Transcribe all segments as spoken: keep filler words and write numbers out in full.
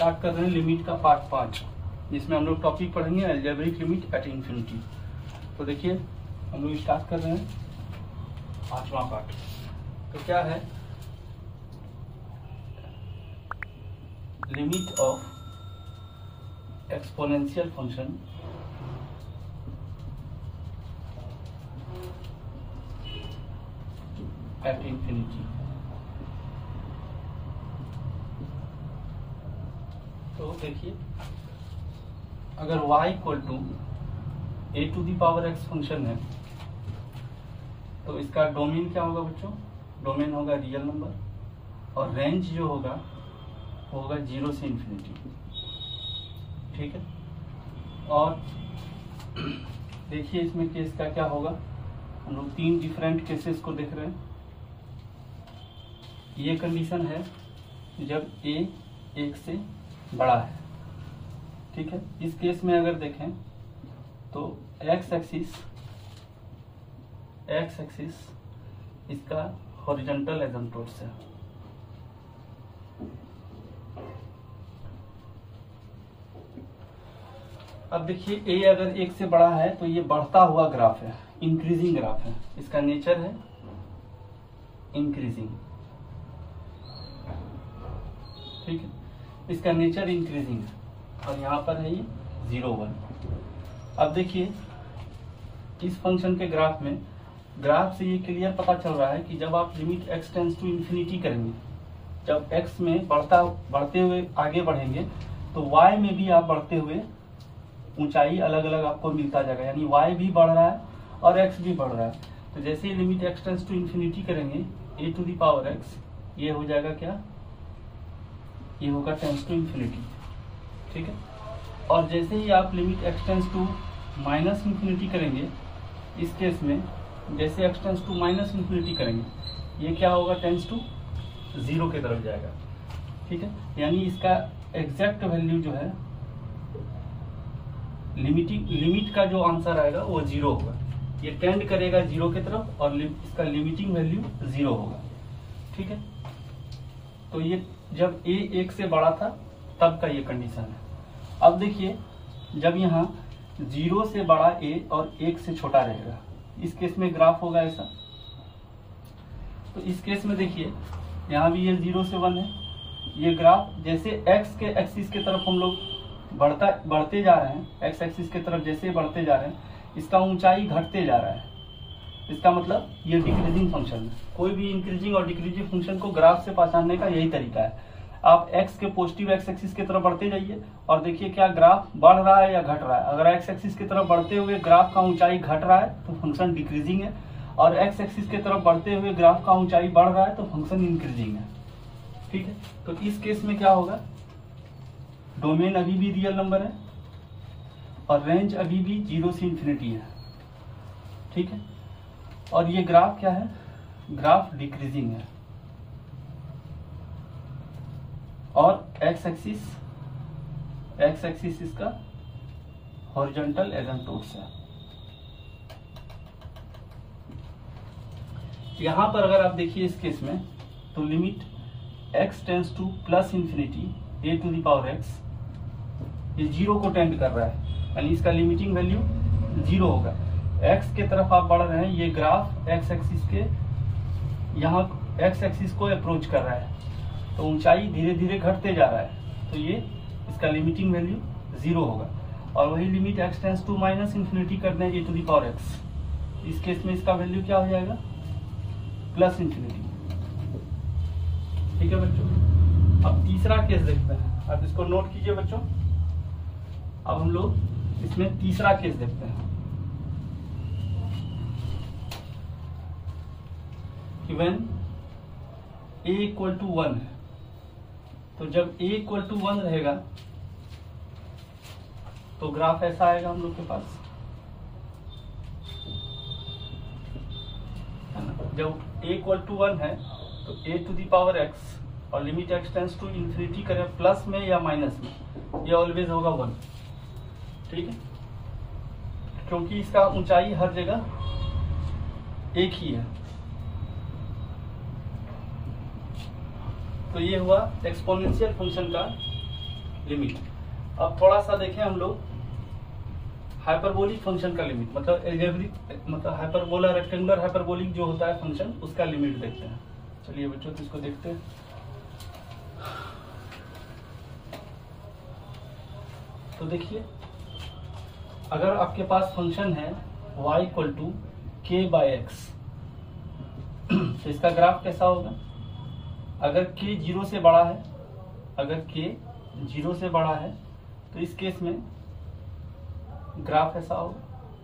Start कर रहे हैं लिमिट का पार्ट पाँच, जिसमें हम लोग टॉपिक पढ़ेंगे अलजेब्रिक लिमिट एट इन्फिनिटी। तो देखिए हम लोग स्टार्ट कर रहे हैं पांचवा पार्ट। तो क्या है, limit of exponential function at infinity. तो देखिए अगर y equal to a to the power x function है तो इसका डोमेन क्या होगा बच्चों, डोमेन होगा रियल नंबर और रेंज जो होगा वो होगा जीरो से इन्फिनिटी। ठीक है, और देखिए इसमें केस का क्या होगा, हम लोग तीन डिफरेंट केसेस को देख रहे हैं। ये कंडीशन है जब a एक से बड़ा है। ठीक है, इस केस में अगर देखें तो x एक्सिस x एक्सिस इसका हॉरिजॉन्टल एसिम्प्टोट्स है। अब देखिए a अगर एक से बड़ा है तो ये बढ़ता हुआ ग्राफ है, इंक्रीजिंग ग्राफ है। इसका नेचर है इंक्रीजिंग। ठीक है, इसका नेचर इंक्रीजिंग है और यहाँ पर है ये जीरो वन। अब देखिए इस फंक्शन के ग्राफ में, ग्राफ से ये क्लियर पता चल रहा है कि जब आप limit x tends to infinity करेंगे, जब x में बढ़ता बढ़ते हुए आगे बढ़ेंगे तो y में भी आप बढ़ते हुए ऊंचाई अलग अलग आपको मिलता जाएगा, यानी y भी बढ़ रहा है और x भी बढ़ रहा है। तो जैसे ही limit x tends to infinity करेंगे a to the power x, ये हो जाएगा क्या, ये होगा टेंस टू इन्फिनिटी। ठीक है, और जैसे ही आप limit x tends to minus infinity करेंगे, इस केस में जैसे x tends to minus infinity करेंगे ये क्या होगा, टेंस टू जीरो की तरफ जाएगा। ठीक है, यानी इसका एग्जैक्ट वैल्यू जो है लिमिटिंग लिमिट का जो आंसर आएगा वो जीरो होगा। ये टेंड करेगा जीरो की तरफ और इसका लिमिटिंग वैल्यू जीरो होगा। ठीक है, तो ये जब a एक से बड़ा था तब का ये कंडीशन है। अब देखिए जब यहाँ जीरो से बड़ा a और एक से छोटा रहेगा, इस केस में ग्राफ होगा ऐसा। तो इस केस में देखिए यहाँ भी ये जीरो से वन है, ये ग्राफ जैसे x के एक्सिस के तरफ हम लोग बढ़ता बढ़ते जा रहे हैं, x एक्सिस के तरफ जैसे बढ़ते जा रहे हैं इसका ऊंचाई घटते जा रहा है। इसका मतलब ये डिक्रीजिंग फंक्शन है। कोई भी इंक्रीजिंग और डिक्रीजिंग फंक्शन को ग्राफ से पहचानने का यही तरीका है। आप x के पॉजिटिव x एक्सिस की तरफ बढ़ते जाइए और देखिए क्या ग्राफ बढ़ रहा है या घट रहा है। अगर x एक्सिस की तरफ बढ़ते हुए ग्राफ का ऊंचाई घट रहा है तो फंक्शन डिक्रीजिंग है, और x एक्सिस की तरफ बढ़ते हुए ग्राफ का ऊंचाई बढ़ रहा है तो फंक्शन इंक्रीजिंग है। ठीक है, तो इस केस में क्या होगा, डोमेन अभी भी रियल नंबर है और रेंज अभी भी जीरो से इंफिनिटी है। ठीक है, और ये ग्राफ क्या है, ग्राफ डिक्रीजिंग है और x एक्सिस x एक्सिस इसका हॉरिजॉन्टल एसिम्प्टोट्स है। यहां पर अगर आप देखिए इस केस में तो limit x tends to plus infinity a to the power x, ये जीरो को टेंड कर रहा है, यानी इसका लिमिटिंग वैल्यू जीरो होगा। x के तरफ आप बढ़ रहे हैं, ये ग्राफ x एक्सिस के यहाँ x एक्सिस को अप्रोच कर रहा है तो ऊंचाई धीरे धीरे घटते जा रहा है, तो ये इसका लिमिटिंग वैल्यू जीरो होगा। और वही limit x tends to minus infinity कर दें a to the power x, इस केस में इसका वैल्यू क्या हो जाएगा, प्लस इंफिनिटी। ठीक है बच्चों, अब तीसरा केस देखते हैं। आप इसको नोट कीजिए बच्चों। अब हम लोग इसमें तीसरा केस देखते हैं कि when a equal to one है, तो जब a इक्वल टू वन रहेगा तो ग्राफ ऐसा आएगा हम लोग के पास, है ना। जब a इक्वल टू वन है तो a to the power x और limit x tends to infinity करें प्लस में या माइनस में, ये ऑलवेज होगा वन। ठीक है, क्योंकि इसका ऊंचाई हर जगह एक ही है। तो ये हुआ एक्सपोनेंशियल फंक्शन का लिमिट। अब थोड़ा सा देखें हम लोग हाइपरबोलिक फंक्शन का लिमिट, मतलब एल्जेब्रिक मतलब हाइपरबोला रेक्टेंगुलर हाइपरबोलिक जो होता है फंक्शन, उसका लिमिट देखते हैं। चलिए बच्चों तो इसको देखते हैं। तो देखिए, अगर आपके पास फंक्शन है y equal to k by x, तो इसका ग्राफ कैसा होगा? अगर k जीरो से बड़ा है, अगर k जीरो से बड़ा है तो इस केस में ग्राफ ऐसा होगा,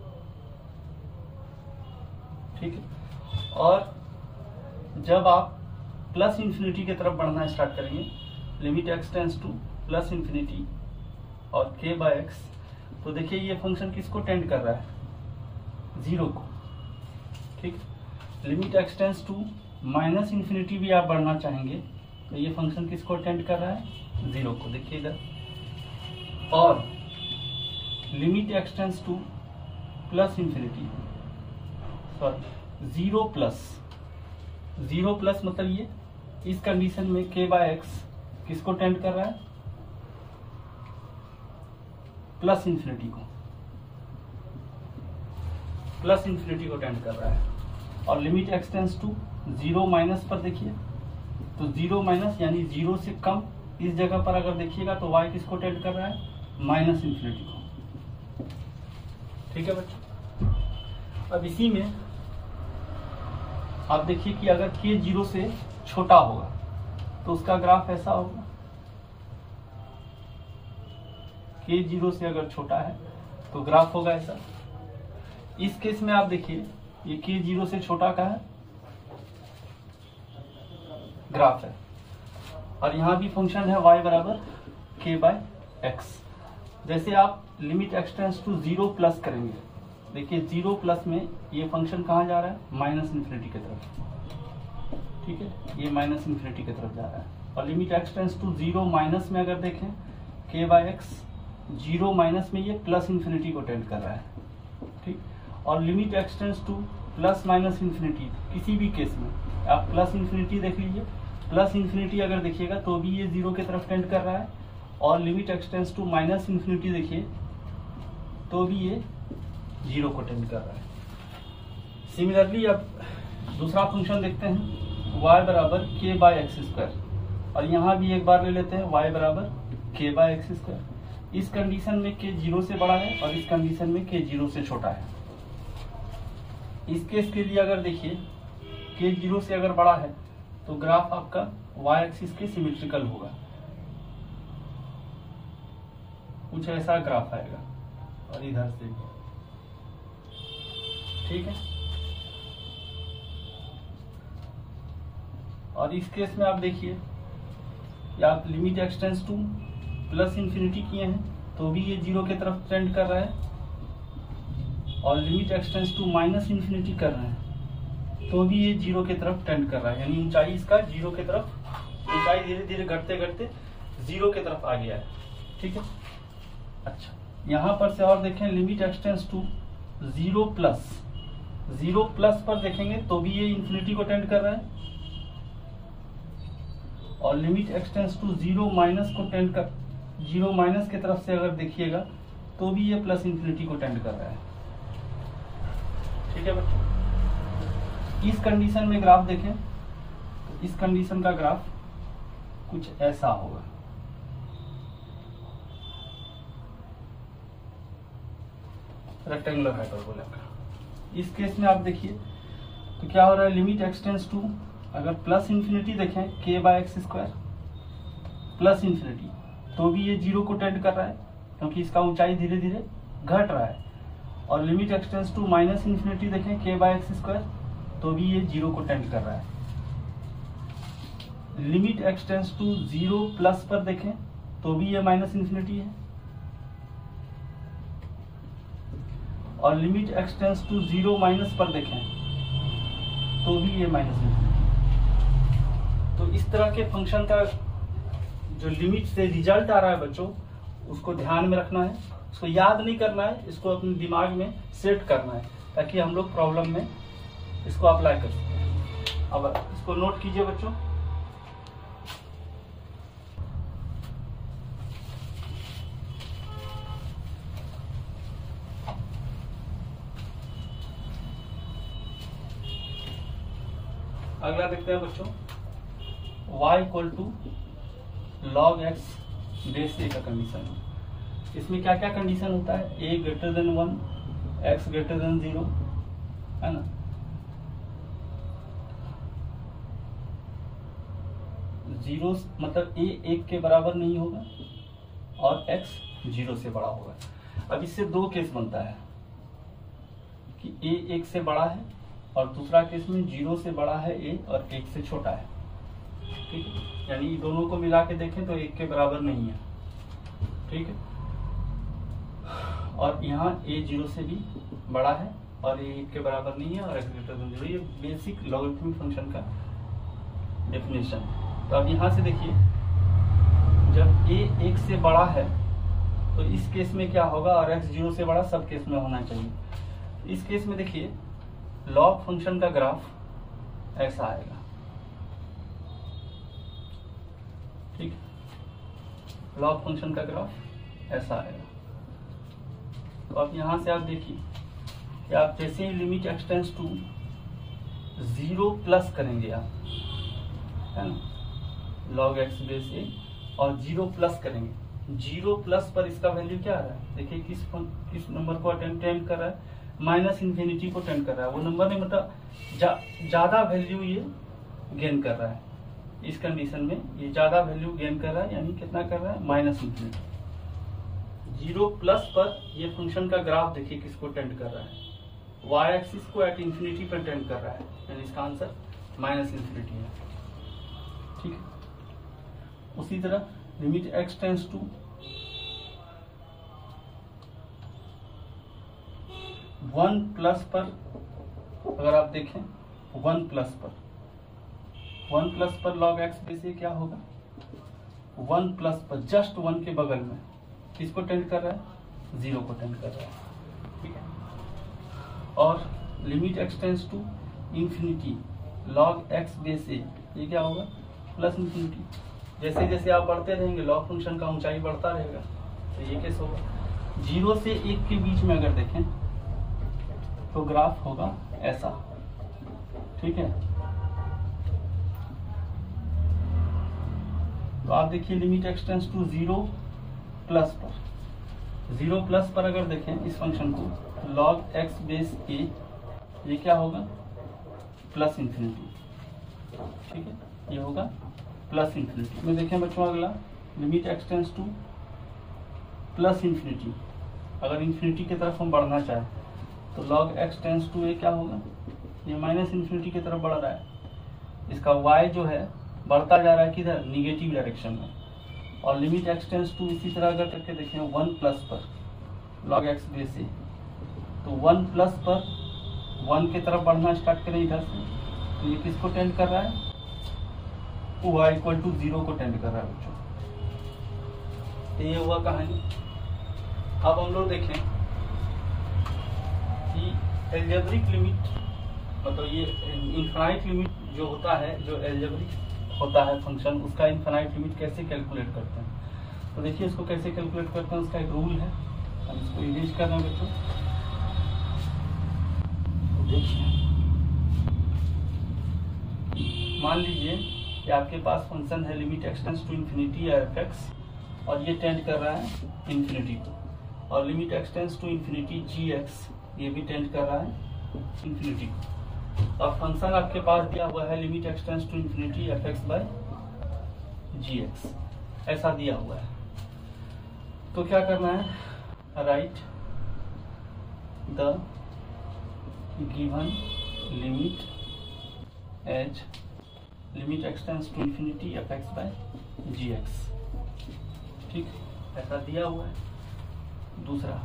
ठीक है। और जब आप प्लस इंफिनिटी की तरफ बढ़ना स्टार्ट करेंगे, limit x tends to plus infinity और k बाय एक्स, तो देखिए ये फंक्शन किसको टेंड कर रहा है? जीरो को, ठीक। Limit x tends to minus infinity भी आप बढ़ना चाहेंगे तो ये फंक्शन किसको टेंड कर रहा है? जीरो को। देखिए इधर, और limit x tends to plus infinity, sorry zero plus, zero plus मतलब ये इस कंडीशन में k बाय एक्स किसको टेंड कर रहा है? प्लस इंफिनिटी को, प्लस इंफिनिटी को टेंड कर रहा है। और limit x tends to zero minus पर देखिए, तो जीरो माइनस यानी जीरो से कम, इस जगह पर अगर देखिएगा तो y किसको टेंड कर रहा है? माइनस इंफिनिटी को, ठीक है बच्चों। अब इसी में आप देखिए कि अगर k जीरो से छोटा होगा तो उसका ग्राफ ऐसा होगा, k जीरो से अगर छोटा है तो ग्राफ होगा ऐसा। इस केस में आप देखिए ये k जीरो से छोटा का है ग्राफ है, और यहाँ भी फंक्शन है y बराबर k बाय एक्स। जैसे आप limit x tends to zero plus करेंगे, देखिए जीरो प्लस में ये फंक्शन कहाँ जा रहा है? माइनस इंफिनिटी की तरफ, ठीक है, ये माइनस इंफिनिटी की तरफ जा रहा है। और limit x tends to zero minus में अगर देखें k by x, zero minus में ये प्लस इंफिनिटी को टेंड कर रहा है, ठीक। और limit x tends to plus minus infinity, किसी भी केस में आप प्लस इंफिनिटी देख लीजिए, प्लस इंफिनिटी अगर देखिएगा तो भी ये जीरो की तरफ टेंड कर रहा है। और limit x tends to minus infinity देखिए तो भी ये जीरो को टेंड कर रहा है। सिमिलरली अब दूसरा फंक्शन देखते हैं, y बराबर के बाय एक्स स्क्वायर, और यहाँ भी एक बार ले लेते हैं y बराबर के बाय एक्स स्क्वायर। इस कंडीशन में k जीरो से बड़ा है और इस कंडीशन में k जीरो से छोटा है। इस केस के लिए अगर देखिए k जीरो से अगर बड़ा है तो ग्राफ आपका y एक्सिस के सिमेट्रिकल होगा, कुछ ऐसा ग्राफ आएगा, और इधर से भी, ठीक है। और इस केस में आप देखिए या आप limit x tends to plus infinity किए हैं तो भी ये जीरो की तरफ टेंड कर रहा है, और limit x tends to minus infinity कर रहे हैं तो भी ये जीरो की तरफ टेंड कर रहा है, यानी ऊंचाई इसका जीरो की तरफ, ऊंचाई धीरे धीरे घटते घटते जीरो की तरफ आ गया है, ठीक है। अच्छा, यहाँ पर से और देखें, limit x tends to zero plus, zero plus पर देखेंगे तो भी ये इंफिनिटी को टेंड कर रहा है, और limit x tends to zero minus को टेंड कर, जीरो माइनस की तरफ से अगर देखिएगा तो भी ये प्लस इंफिनिटी को टेंड कर रहा है, ठीक है बच्चों। इस कंडीशन में ग्राफ देखें तो इस कंडीशन का ग्राफ कुछ ऐसा होगा, रेक्टेंगुलर हाइपरबोला का। इस केस में आप देखिए तो क्या हो रहा है, लिमिट एक्स टेंस टू अगर प्लस इंफिनिटी देखें k by x square plus infinity तो भी ये जीरो को टेंड कर रहा है क्योंकि इसका ऊंचाई धीरे धीरे घट रहा है। और limit x tends to minus infinity देखें k बाय एक्स स्क्वायर तो भी ये जीरो को टेंड कर रहा है। Limit x tends to zero plus पर देखें तो भी ये माइनस इंफिनिटी है, और limit x tends to zero minus पर देखें तो भी ये माइनस इंफिनिटी। तो इस तरह के फंक्शन का जो लिमिट से रिजल्ट आ रहा है बच्चों, उसको ध्यान में रखना है, उसको याद नहीं करना है, इसको अपने दिमाग में सेट करना है ताकि हम लोग प्रॉब्लम में इसको अप्लाई कर सकें। अब इसको नोट कीजिए बच्चों। अगला देखते हैं बच्चों, y equal to log x base a का कंडीशन है। इसमें क्या क्या कंडीशन होता है, a greater than one, x greater than zero, है ना। जीरो मतलब a एक के बराबर नहीं होगा और x जीरो से बड़ा होगा। अब इससे दो केस बनता है कि a एक से बड़ा है और दूसरा केस में जीरो से बड़ा है a और एक से छोटा है, ठीक है। यानी दोनों को मिला के देखें तो एक के बराबर नहीं है, ठीक है। और यहाँ a जीरो से भी बड़ा है और a एक के बराबर नहीं है और x ग्रेटर देन जीरो। ये बेसिक लॉगरिथमिक फंक्शन का डेफिनेशन है। तो अब यहाँ से देखिए, जब a एक से बड़ा है तो इस केस में क्या होगा, और x जीरो से बड़ा सब केस में होना चाहिए। इस केस में देखिए लॉग फंक्शन का ग्राफ ऐसा आएगा, ठीक है। लॉग फंक्शन का ग्राफ ऐसा आएगा। तो अब यहां से आप देखिए कि आप जैसे ही limit x tends to zero plus करेंगे आप, है ना, लॉग एक्स बेस ए, और जीरो प्लस करेंगे, जीरो प्लस पर इसका वैल्यू क्या आ रहा है, देखिए किस किस नंबर को अटेंड कर रहा है, माइनस इन्फिनिटी को टेंड कर रहा है। वो नंबर नहीं, मतलब जा, ज्यादा वैल्यू ये गेन कर रहा है। इस कंडीशन में ये ज्यादा वैल्यू गेन कर रहा है, यानी कितना कर रहा है, माइनस इन्फिनिटी। जीरो प्लस पर ये फंक्शन का ग्राफ देखिए किसको टेंड कर रहा है, वाई एक्सिस को एट इन्फिनिटी पर टेंड कर रहा है, यानी इसका आंसर माइनस इन्फिनिटी है, ठीक है। उसी तरह limit x tends to one plus पर, अगर आप देखें वन प्लस पर, वन प्लस पर लॉग एक्स बेस ए क्या होगा, वन प्लस पर जस्ट वन के बगल में किसको टेंड कर रहा है, जीरो को टेंड कर रहा है, ठीक है। और limit x tends to infinity log x base a, ये क्या होगा, प्लस इंफिनिटी। जैसे जैसे आप बढ़ते रहेंगे लॉग फंक्शन का ऊंचाई बढ़ता रहेगा, तो ये केस होगा। जीरो से एक के बीच में अगर देखें तो ग्राफ होगा ऐसा, ठीक है। तो आप देखिए limit x tends to zero plus पर, जीरो प्लस पर अगर देखें इस फंक्शन को, लॉग एक्स बेस ए, ये क्या होगा, प्लस इंफिनिटी, ठीक है, ये होगा प्लस इंफिनिटी में। देखें बच्चों अगला, limit x tends to plus infinity, अगर इंफिनिटी की तरफ हम बढ़ना चाहें तो log x tends to a क्या होगा, ये माइनस इंफिनिटी की तरफ बढ़ रहा है, इसका y जो है बढ़ता जा रहा है किधर, निगेटिव डायरेक्शन में। और लिमिट एक्स टेंड्स टू इसी तरह अगर करके देखें वन प्लस पर लॉग एक्स बेस ए, तो वन प्लस पर वन की तरफ बढ़ना स्टार्ट करें इधर से, तो ये किसको टेंड कर रहा है, y इक्वल टू जीरो को टेंड कर रहा है बच्चों। तो ये हुआ कहानी। अब हम लोग देखें कि एल्जेब्रिक लिमिट, मतलब ये इनफाइनाइट लिमिट जो होता है, जो एल्जेब्रिक होता है फंक्शन, उसका इनफाइनाइट लिमिट कैसे कैलकुलेट करते हैं। तो देखिए इसको कैसे कैलकुलेट करते हैं, उसका एक रूल है, हम इसको इरेज कर रहे हैं बच्चों। देखिए मान लीजिए कि आपके पास फंक्शन है limit x tends to infinity F x, और ये टेंड कर रहा है इंफिनिटी को, और limit x tends to infinity g x, ये भी टेंड कर रहा है इंफिनिटी को। और फंक्शन आपके पास दिया हुआ है limit x tends to infinity F x by g x, ऐसा दिया हुआ है। तो क्या करना है, right the given limit as limit x tends to infinity F x by g x, ठीक, ऐसा दिया हुआ है। दूसरा,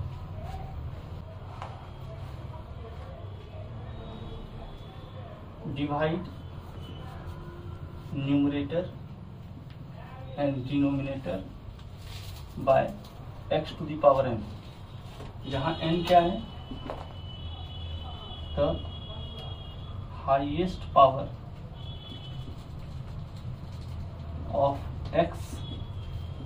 divide numerator and denominator by x to the power n, जहां एन क्या है, the highest power of x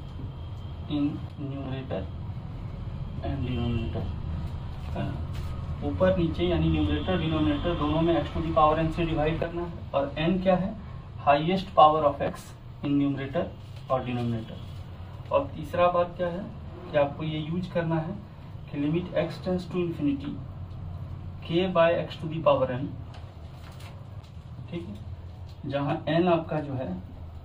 in numerator and denominator, ऊपर नीचे यानी न्यूमरेटर डिनोमिनेटर दोनों में x to the power n से डिवाइड करना है, और n क्या है, highest power of x in numerator और डिनोमिनेटर। और तीसरा बात क्या है कि आपको ये यूज करना है कि limit x tends to infinity k by x to the power n, ठीक है, जहां n आपका जो है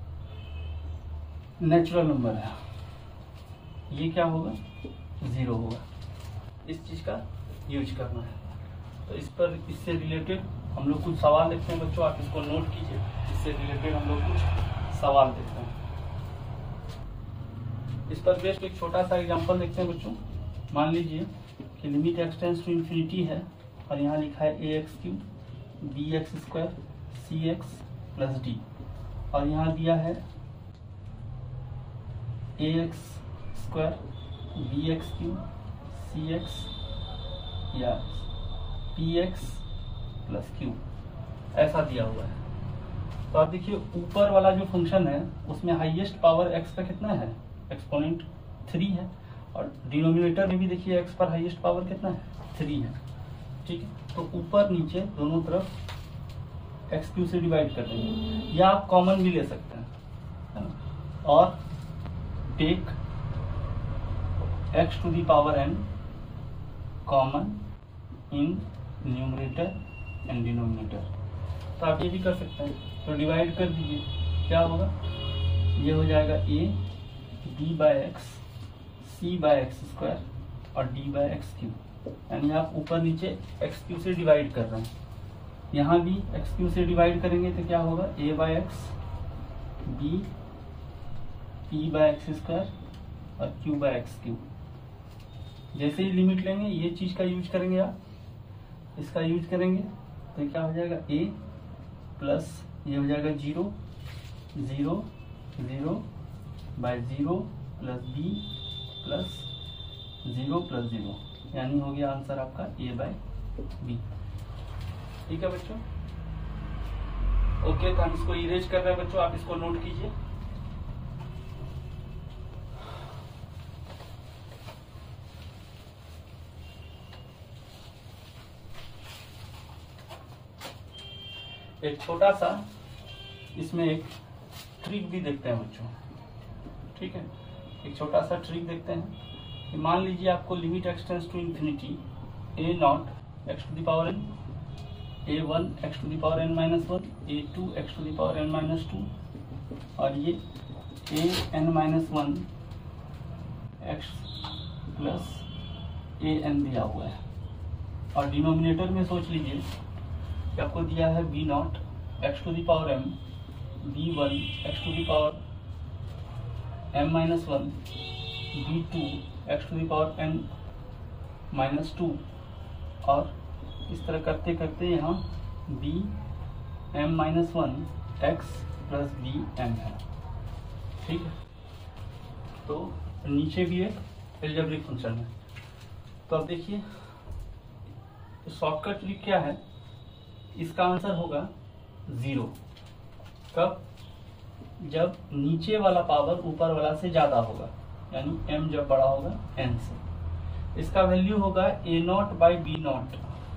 नेचुरल नंबर है, ये क्या होगा, जीरो होगा। इस चीज का यूज करना है। तो इस पर इससे रिलेटेड हम लोग कुछ सवाल देखते हैं बच्चों, आप इसको नोट कीजिए। इससे रिलेटेड हम लोग कुछ सवाल देखते हैं। इस पर बेस्ट एक छोटा सा एग्जांपल देखते हैं बच्चों। मान लीजिए कि limit x tends to infinity है और यहाँ लिखा है a x cube b x square c x plus d, और यहाँ दिया है a x square b x cube c x या पी एक्स प्लस क्यू, ऐसा दिया हुआ है। तो आप देखिए ऊपर वाला जो फंक्शन है उसमें हाईएस्ट पावर x का कितना है, एक्सपोनेंट थ्री है, और डिनोमिनेटर में भी देखिए x पर हाईएस्ट पावर कितना है, थ्री है, ठीक है। तो ऊपर नीचे दोनों तरफ एक्स क्यू से डिवाइड कर देंगे, या आप कॉमन भी ले सकते हैं, है ना, और take x to the power n common in numerator and denominator. तो आप ये भी कर सकते हैं। तो डिवाइड कर दीजिए, क्या होगा, ये हो जाएगा a b by x c by x square और d बाय एक्स क्यू, यानी आप ऊपर नीचे एक्स क्यू से डिवाइड कर रहे हैं। यहाँ भी एक्स क्यू से डिवाइड करेंगे तो क्या होगा, a by x b p by x square और q बाय एक्स क्यू। जैसे ही लिमिट लेंगे ये चीज का यूज करेंगे, आप इसका यूज करेंगे तो क्या हो जाएगा, a प्लस ये हो जाएगा zero zero zero by zero plus b plus zero plus zero, यानी हो गया आंसर आपका a बाय बी। ठीक है बच्चों, ओके। तो हम इसको इरेज कर रहे हैं बच्चों, आप इसको नोट कीजिए। एक छोटा सा इसमें एक ट्रिक भी देखते हैं बच्चों, ठीक है। एक छोटा सा ट्रिक देखते हैं कि मान लीजिए आपको limit x tends to infinity a naught x to the power n, a one x to the power n minus one, a two x to the power n minus two, और ये a n minus one x plus a n दिया हुआ है। और denominator में सोच लीजिए कि आपको दिया है b naught x to the power m, b one x to the power m minus one, b two x to the power n minus two, और इस तरह करते करते यहाँ b m minus one x plus b m है, ठीक है। तो नीचे भी एक एल्जेब्रिक फंक्शन है। तो अब देखिए शॉर्टकट ट्रिक क्या है, इसका आंसर होगा जीरो। कब, जब नीचे वाला पावर ऊपर वाला से ज्यादा होगा, यानी m जब बड़ा होगा n से। इसका वैल्यू होगा a naught by b naught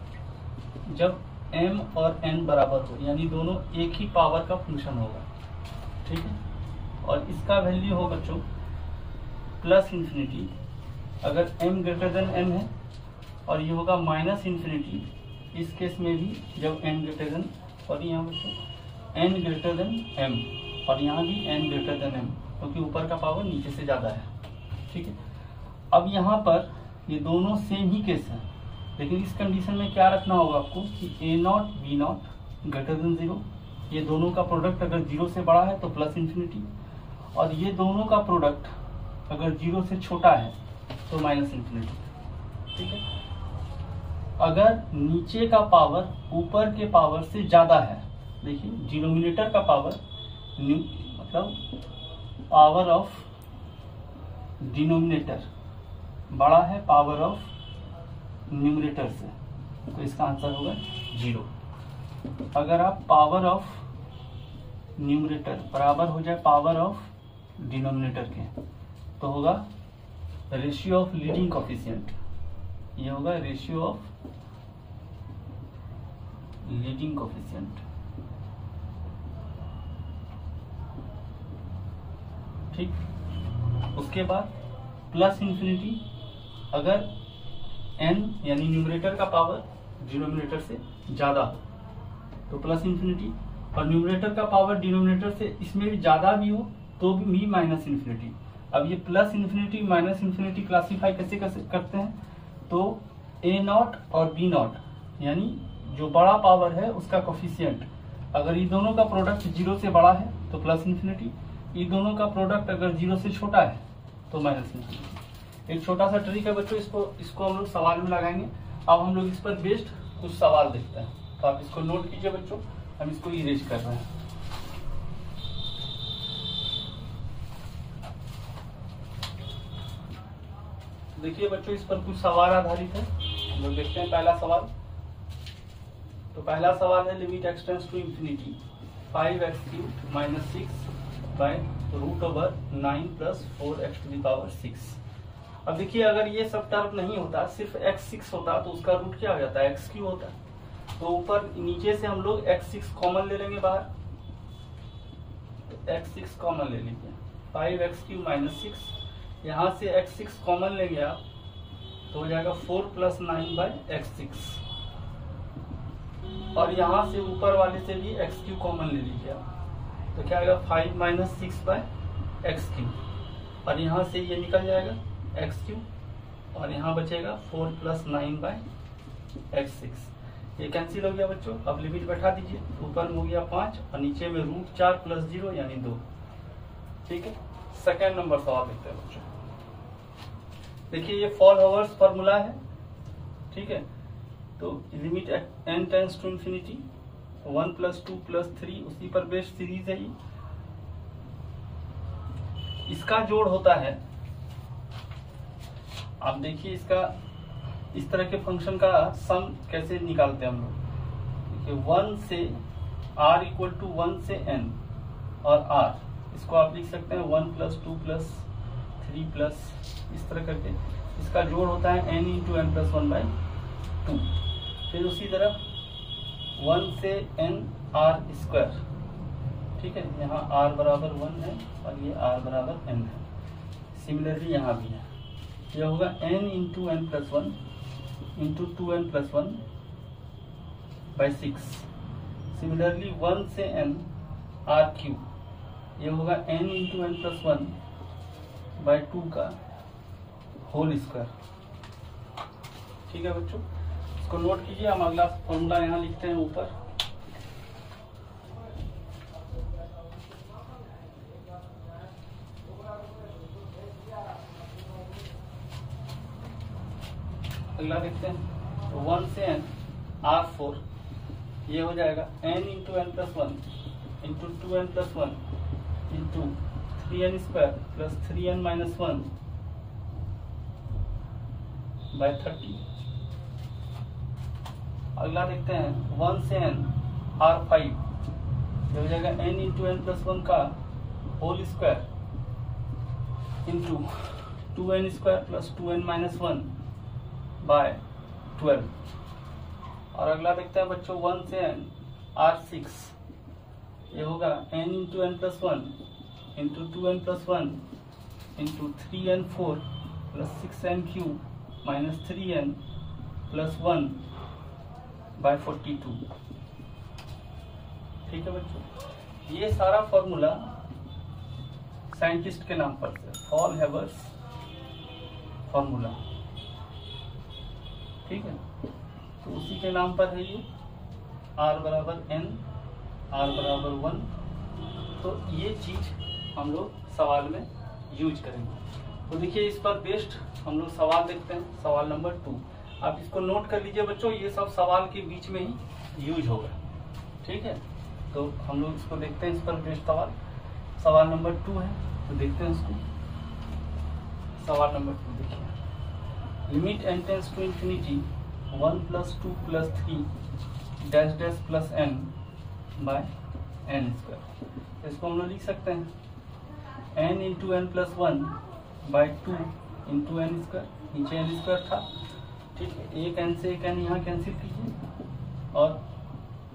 जब m और n बराबर हो, यानी दोनों एक ही पावर का फंक्शन होगा, ठीक है। और इसका वैल्यू हो बच्चों प्लस इंफिनिटी अगर m ग्रेटर देन n है, और ये होगा माइनस इंफिनिटी इस केस में भी जब n ग्रेटर देन, और यहाँ बच्चों n ग्रेटर देन m, और यहाँ भी n ग्रेटर देन m, क्योंकि ऊपर का पावर नीचे से ज्यादा है, ठीक है। अब यहाँ पर ये दोनों सेम ही केस है, लेकिन इस कंडीशन में क्या रखना होगा आपको कि a naught b naught greater than zero, ये दोनों का प्रोडक्ट अगर जीरो से बड़ा है तो प्लस इंफिनिटी, और ये दोनों का प्रोडक्ट अगर जीरो से छोटा है तो माइनस इंफिनिटी, ठीक है। अगर नीचे का पावर ऊपर के पावर से ज्यादा है, देखिए डिनोमिनेटर का पावर मतलब पावर ऑफ डिनोमिनेटर बड़ा है पावर ऑफ न्यूमरेटर से, तो इसका आंसर होगा जीरो। अगर आप पावर ऑफ न्यूमरेटर बराबर हो जाए पावर ऑफ डिनोमिनेटर के, तो होगा रेशियो ऑफ लीडिंग कोफिशिएंट, ये होगा रेशियो ऑफ लीडिंग कोफिशिएंट। ठीक, उसके बाद प्लस इंफिनिटी, अगर n यानी न्यूमरेटर का पावर डिनोमिनेटर से ज्यादा हो तो प्लस इंफिनिटी, और न्यूमरेटर का पावर डिनोमिनेटर से इसमें भी ज्यादा भी हो तो भी मी माइनस इंफिनिटी। अब ये plus infinity minus infinity classify कैसे कैसे करते हैं, तो ए नॉट और बी नॉट यानी जो बड़ा पावर है उसका कोफिशिएंट, अगर ये दोनों का प्रोडक्ट जीरो से बड़ा है तो प्लस इंफिनिटी, ये दोनों का प्रोडक्ट अगर जीरो से छोटा है तो माइनस इंफिनिटी। एक छोटा सा ट्रिक है बच्चों, इसको इसको हम लोग सवाल में लगाएंगे। अब हम लोग इस पर बेस्ड कुछ सवाल देखते हैं, तो आप इसको नोट कीजिए बच्चों, हम इसको इरेज कर रहे हैं। देखिए बच्चों, इस पर कुछ सवाल आधारित है, हम लोग देखते हैं। पहला सवाल, तो पहला सवाल है limit x tends to infinity five x cube minus six by root over nine plus four x to the power six. अब देखिए, अगर ये सब टर्म नहीं होता, सिर्फ एक्स सिक्स होता तो उसका रूट क्या हो जाता है, एक्स क्यू होता। तो ऊपर नीचे से हम लोग एक्स सिक्स कॉमन ले लेंगे बाहर, तो एक्स सिक्स कॉमन ले लीजिए, five x cube minus six, यहाँ से एक्स सिक्स कॉमन लेंगे आप तो हो जाएगा four plus nine by x six, और यहाँ से ऊपर वाले से भी एक्स क्यू कॉमन ले लीजिए आप, तो क्या आएगा five minus six by x cube, और यहाँ से ये निकल जाएगा एक्स क्यू, और यहाँ बचेगा four plus nine by x six. ये कैंसिल हो गया बच्चों। अब लिमिट बैठा दीजिए, ऊपर में हो गया पाँच और नीचे में रूट चार प्लस जीरो यानी दो। ठीक है, सेकेंड नंबर सवाल देखते हैं बच्चों। देखिए, ये फॉलोअर्स फॉर्मूला है, ठीक है। तो limit n tends to infinity one plus two plus three, उसी पर बेस्ड सीरीज है ये। इसका जोड़ होता है, आप देखिए इसका इस तरह के फंक्शन का सम कैसे निकालते हैं हम लोग। देखिए, वन से आर इक्वल टू वन से एन, और आर इसको आप लिख सकते हैं one plus two plus three plus, इस तरह करके इसका जोड़ होता है n into N plus one by two. फिर उसी तरह वन से एन आर स्क्वायर, ठीक है, यहाँ आर बराबर वन है और ये आर बराबर एन है। सिमिलरली यहाँ भी है, यह होगा n into N plus one into two N plus one by six. Similarly one से एन आर क्यूब, ये होगा n into N plus one by two का होल स्क्वायर। ठीक है बच्चों, इसको नोट कीजिए। हम अगला फॉर्मूला यहाँ लिखते हैं ऊपर। अगला देखते हैं, तो वन से एन आर फोर, ये हो जाएगा N into N plus one into two N plus one into three n square plus three n minus one by thirty. अगला देखते हैं, वन से एन आर फाइव, ये हो जाएगा N into N plus one का whole square into two n square plus two N minus one by twelve. और अगला देखते हैं बच्चों, वन से एन आर सिक्स, ये होगा n into N plus one into two N plus one into three n four plus six n cube minus three n plus one by forty two. ठीक है बच्चों, ये सारा फॉर्मूला साइंटिस्ट के नाम पर है, फॉल हैवर्स फॉर्मूला। ठीक है, तो उसी के नाम पर है ये, आर बराबर एन, आर बराबर वन। तो ये चीज हम लोग सवाल में यूज करेंगे। तो देखिए, इस पर बेस्ड हम लोग सवाल देखते हैं, सवाल नंबर टू। आप इसको नोट कर लीजिए बच्चों, ये सब सवाल के बीच में ही यूज होगा। ठीक है, तो हम लोग इसको देखते हैं, इस पर बेस्ड सवाल सवाल नंबर टू है, तो देखते हैं इसको। सवाल नंबर टू देखिए, limit n tends to infinity one plus two plus three dash dash plus n by n square. इसको हम लोग लिख सकते हैं n into N plus one by two into n square, नीचे एन स्क्वायर था। ठीक है, एक एन से एक एन यहाँ कैंसिल कीजिए, और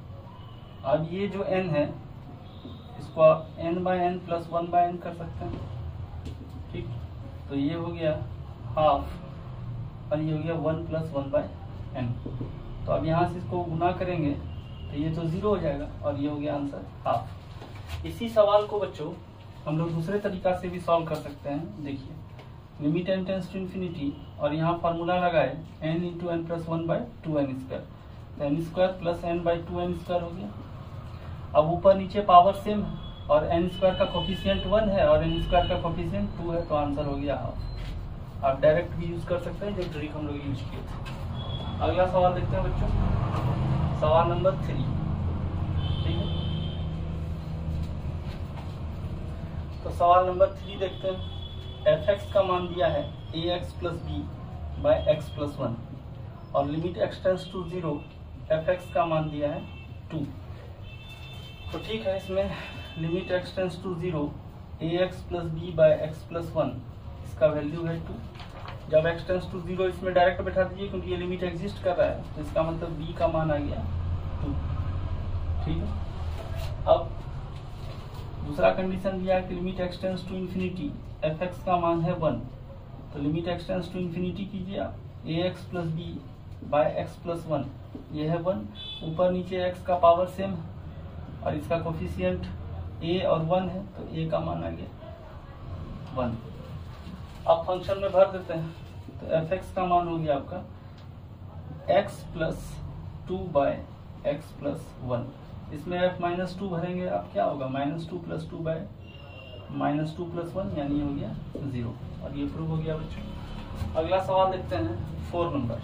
अब ये जो n है इसको आप n by N plus one by n कर सकते हैं, ठीक। तो ये हो गया हाफ और ये हो गया one plus one by n. तो अब यहाँ से इसको गुना करेंगे तो ये तो जीरो हो जाएगा और ये हो गया आंसर हाफ। इसी सवाल को बच्चों हम लोग दूसरे तरीका से भी सॉल्व कर सकते हैं। देखिए limit N tends to infinity और यहाँ फार्मूला लगाए n into N plus one by two n square, तो N square plus n by two n square हो गया। अब ऊपर नीचे पावर सेम है और एन स्क्वायर का कोफिशिएंट वन है और एन स्क्वायर का कोफिशिएंट टू है, तो आंसर हो गया हाफ। आप डायरेक्ट भी यूज कर सकते हैं जो ट्रिक हम लोग यूज किए थे। अगला सवाल देखते हैं बच्चों, सवाल नंबर थ्री, ठीक है। तो सवाल नंबर थ्री देखते हैं। एफ एक्स का मान दिया है a x plus b by x plus one और limit x tends to zero, f x का मान दिया है टू। तो ठीक है, इसमें limit x tends to zero a x plus b by x plus one, इसका वैल्यू है टू। जब एक्स टेंस टू जीरो इसमें डायरेक्ट बैठा दीजिए क्योंकि ये लिमिट एग्जिस्ट कर रहा है, तो इसका मतलब बी का मान आ गया टू, ठीक है। अब दूसरा कंडीशन दिया है कि limit x tends to infinity, f x का मान है वन, तो limit x tends to infinity कीजिए आप, a x plus b by x plus one, ये है वन। ऊपर नीचे एक्स का पावर सेम है और इसका कोफिशिएंट ए और वन है, तो ए का मान आ गया वन। अब फंक्शन में भर देते हैं, तो एफ एक्स का मान हो गया आपका x plus two by x plus one. इसमें एफ माइनस टू भरेंगे आप, क्या होगा minus two plus two by minus two plus one, यानी हो गया जीरो, और ये प्रूव हो गया बच्चों। अगला सवाल देखते हैं, फोर नंबर।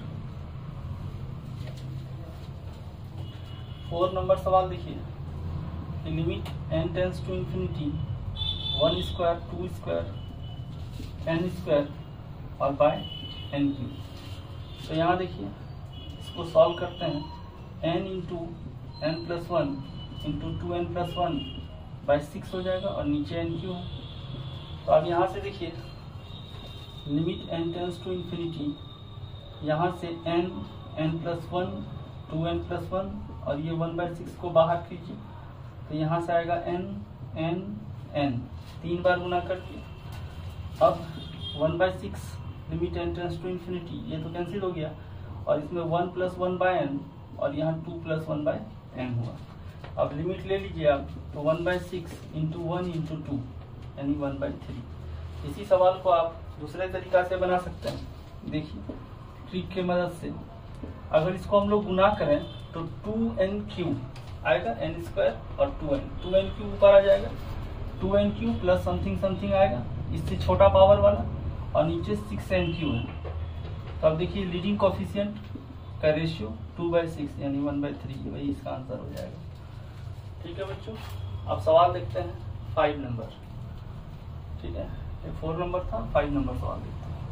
फोर नंबर सवाल देखिए, limit N tends to infinity one square two square n square और बाय एन क्यू। तो यहाँ देखिए इसको सॉल्व करते हैं, n into N plus one into two N plus one by six हो जाएगा और नीचे एन क्यू है। तो अब यहाँ से देखिए limit N tends to infinity, यहाँ से n N plus one two N plus one और ये वन बाई सिक्स को बाहर कीजिए, तो यहाँ से आएगा एन एन एन, तीन बार गुना करके। अब one by six limit N tends to infinity, ये तो कैंसिल हो गया और इसमें one plus one by n और यहाँ two plus one by n हुआ। अब लिमिट ले लीजिए आप, तो one by six into one into two यानी वन बाई थ्री। इसी सवाल को आप दूसरे तरीका से बना सकते हैं। देखिए ट्रिक की मदद से अगर इसको हम लोग गुना करें तो टू एन क्यू आएगा, एन स्क्वायर और two n, two n cube ऊपर आ जाएगा, two n cube plus something something आएगा, इससे छोटा पावर वाला, और नीचे सिक्स एन क्यू है। तो अब देखिए लीडिंग कोफिशिएंट का रेशियो टू बाई सिक्स यानी वन बाई थ्री, वही इसका आंसर हो जाएगा। ठीक है बच्चों, अब सवाल देखते हैं फाइव नंबर। ठीक है, ये फोर नंबर था, फाइव नंबर सवाल देखते हैं।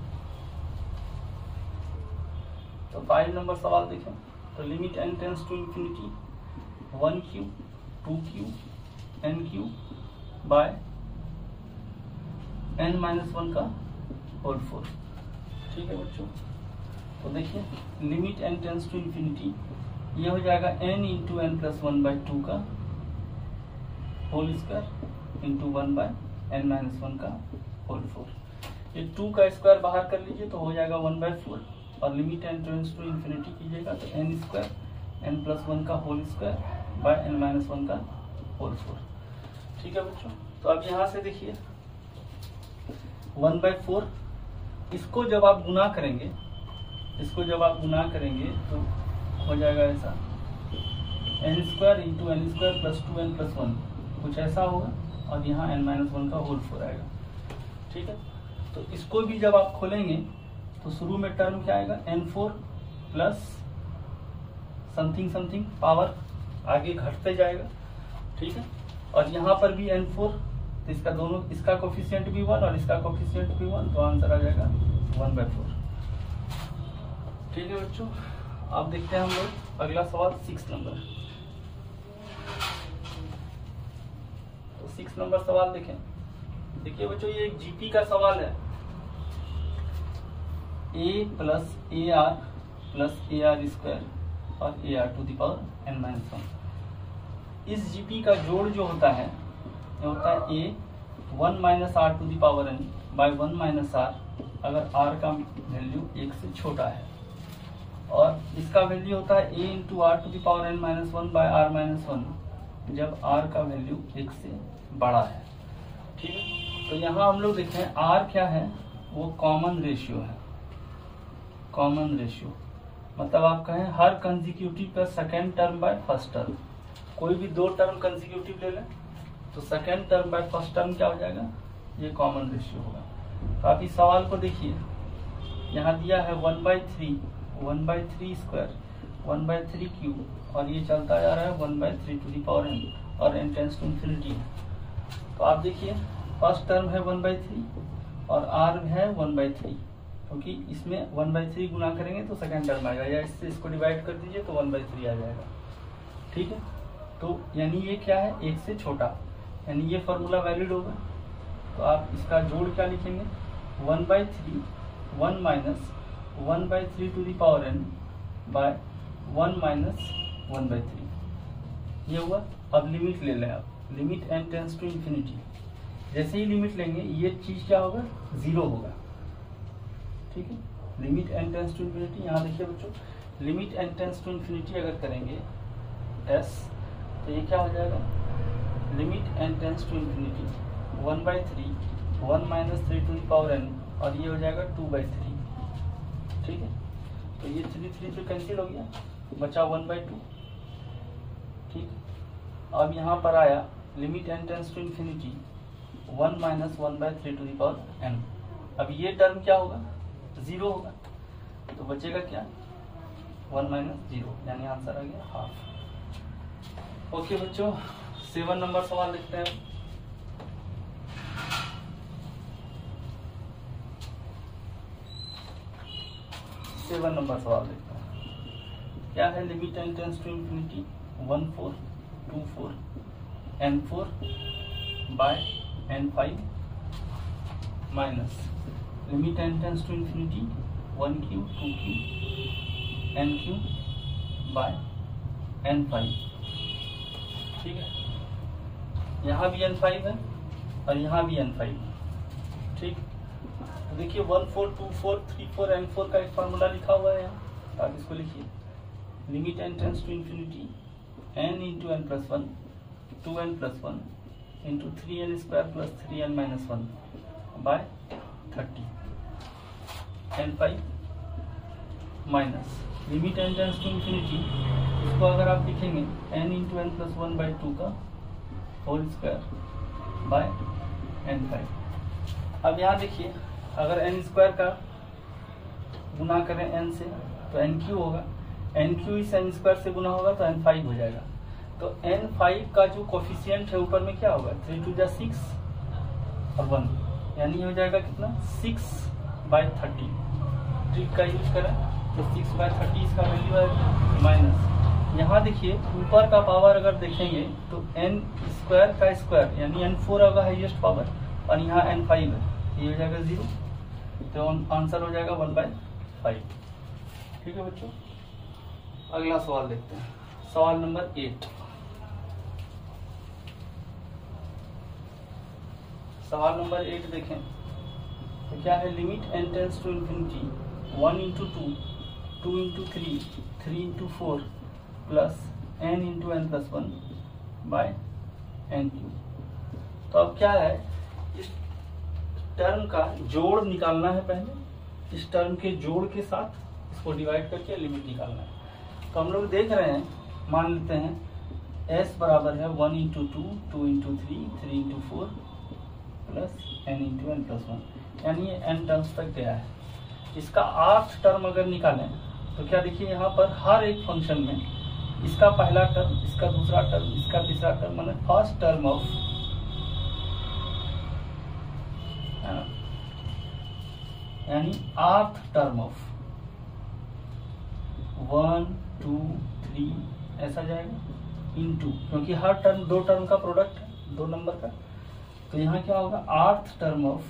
तो फाइव नंबर सवाल देखें, तो limit N tends to infinity one cube two cube n cube by n minus one का होल फोर। ठीक है बच्चों, तो देखिए limit N tends to infinity, ये हो जाएगा N into N plus one by two का whole square into one by n minus one का होल फोर। ये टू का स्क्वायर बाहर कर लीजिए तो हो जाएगा वन बाय फोर, और limit N tends to infinity कीजिएगा तो N square n plus one का whole square by n minus one का होल फोर। ठीक है बच्चों, तो अब यहाँ से देखिए वन बाय फोर, इसको जब आप गुना करेंगे, इसको जब आप गुना करेंगे तो हो जाएगा ऐसा, n square into n square plus two N plus one, कुछ ऐसा होगा, और यहाँ एन माइनस वन का होल फोर आएगा। ठीक है, तो इसको भी जब आप खोलेंगे तो शुरू में टर्म क्या आएगा, n four plus something something power आगे घटते जाएगा। ठीक है, और यहाँ पर भी एन फोर, तो इसका दोनों, इसका कोफिशिएंट भी वन और इसका कोफिशिएंट भी वन, तो आंसर आ जाएगा वन बाय फोर। ठीक है बच्चों, अब देखते हैं हम लोग अगला सवाल सिक्स नंबर। तो सिक्स नंबर सवाल देखें। देखिए बच्चों, ये एक जीपी का सवाल है, a plus a r plus a r square और a r to the power n minus one. इस जीपी का जोड़ जो होता है ये होता है a one minus r to the power n by one minus r, अगर आर का वैल्यू एक से छोटा है, और इसका वैल्यू होता है a into r to the power n minus one by r minus one जब आर का वैल्यू एक से बड़ा है। ठीक है, तो यहाँ हम लोग देखें आर क्या है, वो कॉमन रेशियो है। कॉमन रेशियो मतलब आप कहें हर कंसेक्यूटिव का second term by first term, कोई भी दो टर्म कंसेक्यूटिव ले लें तो second term by first term क्या हो जाएगा, ये कॉमन रेशियो होगा। तो आप इस सवाल को देखिए, यहाँ दिया है one by three one by three square one by three cube और ये चलता जा रहा है one by three to the power n और एन टेंस टू इन्फिनिटी है। तो आप देखिए फर्स्ट टर्म है वन बाई थ्री और आर है वन बाई थ्री, क्योंकि इसमें वन बाई थ्री गुना करेंगे तो सेकेंड टर्म आएगा, या इससे इसको डिवाइड कर दीजिए तो वन बाई थ्री आ जाएगा। ठीक है, तो यानी ये क्या है, एक से छोटा, यानी ये फॉर्मूला वैलिड होगा। तो आप इसका जोड़ क्या लिखेंगे, one by three one minus one by three to the power n by one minus one by three, ये हुआ। अब लिमिट ले लें आप, limit N tends to infinity, जैसे ही लिमिट लेंगे ये चीज क्या होगा, जीरो होगा। ठीक है, limit N tends to infinity, यहाँ देखिए बच्चों, limit N tends to infinity अगर करेंगे एस तो ये क्या हो जाएगा, limit N tends to infinity one by three one minus three to the power n और ये हो जाएगा टू बाई थ्री। ठीक है, तो ये थ्री थ्री थ्री कैंसिल हो गया, बचा वन बाई टू। ठीक, अब यहाँ पर आया limit N tends to infinity one minus one by three to the power n, अब ये टर्म क्या होगा, जीरो होगा, तो बचेगा क्या, वन माइनस जीरो, यानी आंसर आ गया हाफ। ओके बच्चों, सेवन नंबर सवाल लिखते हैं। सेवन नंबर सवाल देखते हैं, क्या है, limit N tends to infinity one four two four n four by n five minus limit N tends to infinity one cube two cube n cube by n five. ठीक है, यहाँ भी N five है और यहाँ भी N five है। ठीक, तो देखिए one four two four three four n four का एक फार्मूला लिखा हुआ है यहाँ, तो आप इसको लिखिए, limit N tends to infinity n into N plus one two N plus one into three n square plus three n minus one by thirty n five minus limit N tends to infinity, इसको अगर आप लिखेंगे n into N plus one by two का whole square by n five. अब यहाँ देखिए, अगर N square का गुना करें एन से तो एन क्यू होगा, एन क्यू इस एन स्क्वायर से गुना होगा तो एन फाइव हो जाएगा। तो एन फाइव का जो कोफिशियंट है ऊपर में क्या होगा, थ्री टू जा सिक्स और वन, यानी हो जाएगा कितना, सिक्स बाई थर्टी। ट्रिक का यूज करें तो सिक्स बाई थर्टी इसका वैल्यू है, माइनस यहाँ देखिए ऊपर का पावर अगर देखेंगे तो एन स्क्वायर का स्क्वायर यानी एन फोर होगा हाईएस्ट पावर और यहाँ एन फाइव है, ये हो जाएगा जीरो, तो आंसर हो जाएगा वन बाई फाइव। ठीक है बच्चों, अगला सवाल देखते हैं, सवाल नंबर एट। सवाल नंबर एट देखें तो क्या है, limit N tends to infinity one into two two into three three into four plus n into N plus one by n cube. तो अब क्या है, इस टर्म का जोड़ निकालना है, पहले इस टर्म के जोड़ के साथ इसको डिवाइड करके लिमिट निकालना है। तो हम लोग देख रहे हैं, मान लेते हैं s बराबर है one into two two into three three into four plus n into N plus one, यानी ये एन टर्म्स तक गया है। इसका आठ टर्म अगर निकालें तो क्या देखिए, यहाँ पर हर एक फंक्शन में इसका पहला टर्म, इसका दूसरा टर्म, इसका तीसरा टर्म, मतलब फर्स्ट टर्म ऑफ, है ना, यानी आठ term of one two three ऐसा जाएगा इनटू, क्योंकि हर टर्म दो टर्म का प्रोडक्ट है, दो नंबर का, तो यहाँ क्या होगा, आठ term of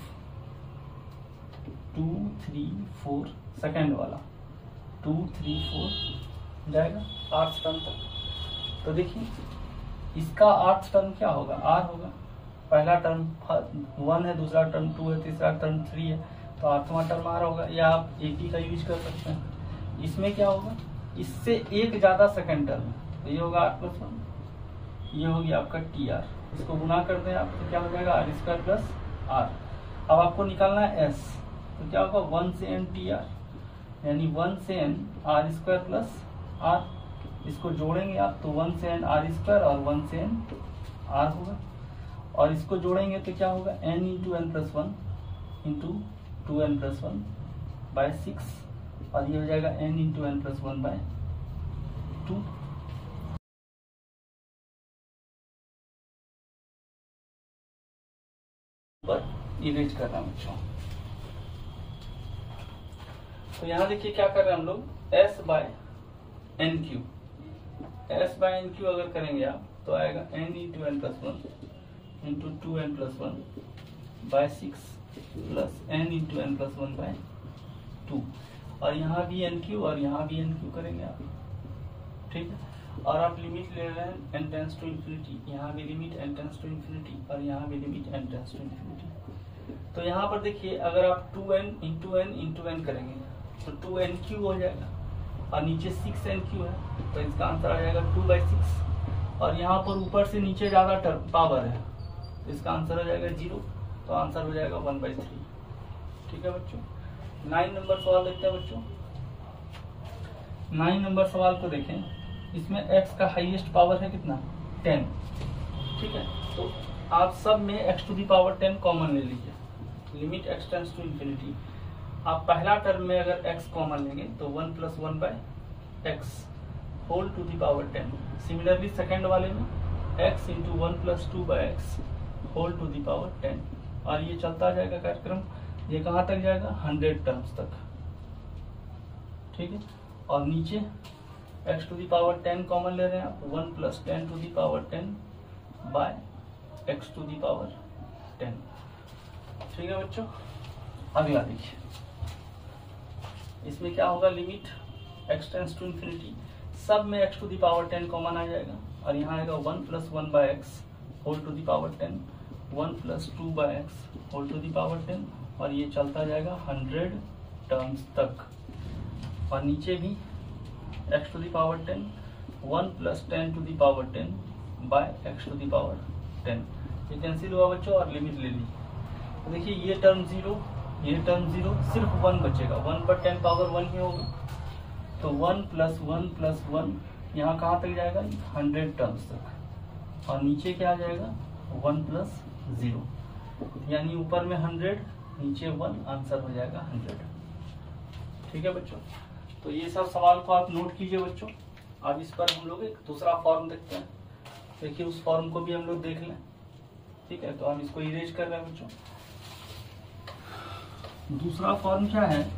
two three four second वाला टू थ्री फोर जाएगा आठ टर्म तक। तो देखिए इसका आठ टर्म क्या होगा, आर होगा। पहला टर्म वन है, दूसरा टर्म टू है, तीसरा टर्म थ्री है, तो आठवां टर्म आर होगा। या आप एपी का यूज कर सकते हैं। इसमें क्या होगा, इससे एक ज्यादा सेकंड टर्म है, तो ये होगा आर प्लस वन, ये होगी आपका टी आर। इसको गुना कर दें आप तो क्या हो जाएगा, आर स्क्वायर प्लस आर। अब आपको निकालना है एस, तो क्या होगा वन से एन टी आर, यानी वन से n r square plus r. इसको जोड़ेंगे आप तो वन से एन आर स्क्वायर और वन से एन आर होगा, और इसको जोड़ेंगे तो क्या होगा, n into N plus one into two N plus one by six, और ये हो जाएगा N into N plus one by two. पर इरेज कर रहा हूं बच्चों। तो यहां देखिए क्या कर रहे हैं हम लोग, s by n cube, s by n cube अगर करेंगे आप तो आएगा n into N plus one into two N plus one by six plus n into N plus one by two, और यहाँ भी एन क्यू और यहाँ भी एन क्यू करेंगे आप, ठीक है। और आप लिमिट ले रहे हैं एन टेंस टू इन्फिनिटी, यहाँ भी limit N tends to infinity और यहाँ भी limit N tends to infinity. तो यहाँ पर देखिए अगर आप two n into n into n करेंगे तो टू एन क्यू हो जाएगा, और नीचे सिक्स एन क्यू है, तो इसका आंसर आ जाएगा टू बाई सिक्स। और यहाँ पर ऊपर से नीचे ज्यादा टर्म पावर है, तो इसका आंसर हो जाएगा जीरो, तो आंसर हो जाएगा वन बाई थ्री। ठीक है बच्चों। नाइन नंबर सवाल देखते हैं बच्चों। नाइन नंबर सवाल को देखें, इसमें x का हाईएस्ट पावर है कितना, टेन, ठीक है। तो आप सब में x to the power ten common ले लीजिए, limit x tends to infinity. आप पहला टर्म में अगर x कॉमन लेंगे तो one plus one by x whole to the power ten. Similarly second वाले में x into one plus two by x whole to the power ten, और ये चलता जाएगा कार्यक्रम, ये कहाँ तक जाएगा, हंड्रेड टर्म्स तक, ठीक है। और नीचे x to the power ten common ले रहे हैं आप, one plus ten to the power ten by x to the power ten, ठीक है बच्चों। अगला देखिए, इसमें क्या होगा, limit x tends to infinity, सब में x to the power ten common आ जाएगा, और यहाँ आएगा one plus one by x whole to the power ten, one plus two by x whole to the power ten, और ये चलता जाएगा हंड्रेड टर्म्स तक। और नीचे भी x to the power ten, one plus ten to the power ten by x to the power ten, ये cancel हुआ बच्चों, और लिमिट ले ली। तो देखिए ये टर्म जीरो, ये टर्म जीरो, सिर्फ वन बचेगा, वन पर टेन पावर वन ही होगा, तो one plus one plus one यहाँ कहाँ तक जाएगा, हंड्रेड टर्म्स तक, और नीचे क्या आ जाएगा, वन प्लस जीरो, यानी ऊपर में हंड्रेड नीचे वन, आंसर हो जाएगा हंड्रेड। ठीक है बच्चों। तो ये सब सवाल को आप नोट कीजिए बच्चों। अब इस पर हम लोग एक दूसरा फॉर्म देखते हैं। देखिए उस फॉर्म को भी हम लोग देख लें, ठीक है। तो हम इसको इरेज कर रहे हैं बच्चों। दूसरा फॉर्म क्या है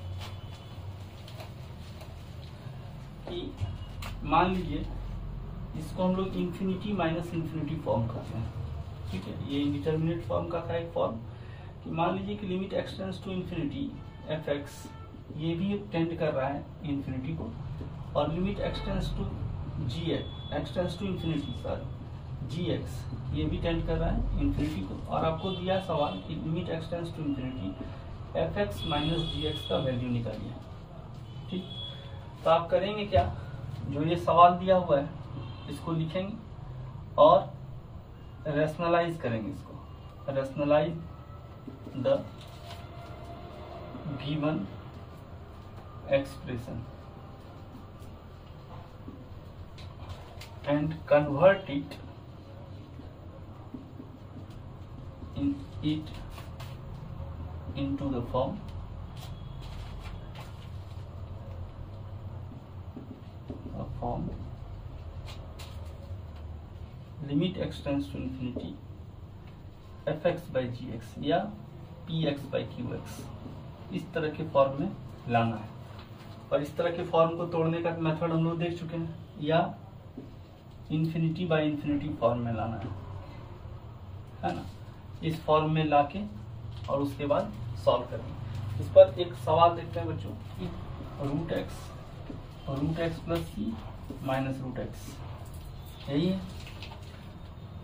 कि मान लीजिए इसको हम लोग इंफिनिटी माइनस इंफिनिटी फॉर्म करते हैं, ठीक है। ये इंडिटरमिनेट फॉर्म का था एक फॉर्म कि मान लीजिए कि limit x tends to infinity F x, ये भी टेंड कर रहा है इंफिनिटी को, और limit x tends to g x tends to infinity sorry g x, ये भी टेंड कर रहा है इंफिनिटी को। और आपको दिया सवाल कि limit x tends to infinity F x minus g x का वैल्यू निकालिए, ठीक। तो आप करेंगे क्या, जो ये सवाल दिया हुआ है इसको लिखेंगे और रैशनलाइज करेंगे इसको, rationalise the given expression and convert it in it into the form a form limit x tends to infinity fx by gx या px by qx, इस तरह के फॉर्म में लाना है। और इस तरह के फॉर्म को तोड़ने का मेथड हम लोग देख चुके हैं, या इंफिनिटी बाय इंफिनिटी फॉर्म में लाना है, है ना। इस फॉर्म में लाके और उसके बाद सॉल्व करेंगे। इस पर एक सवाल देखते हैं बच्चों कि root x root x plus c minus root x, यही है।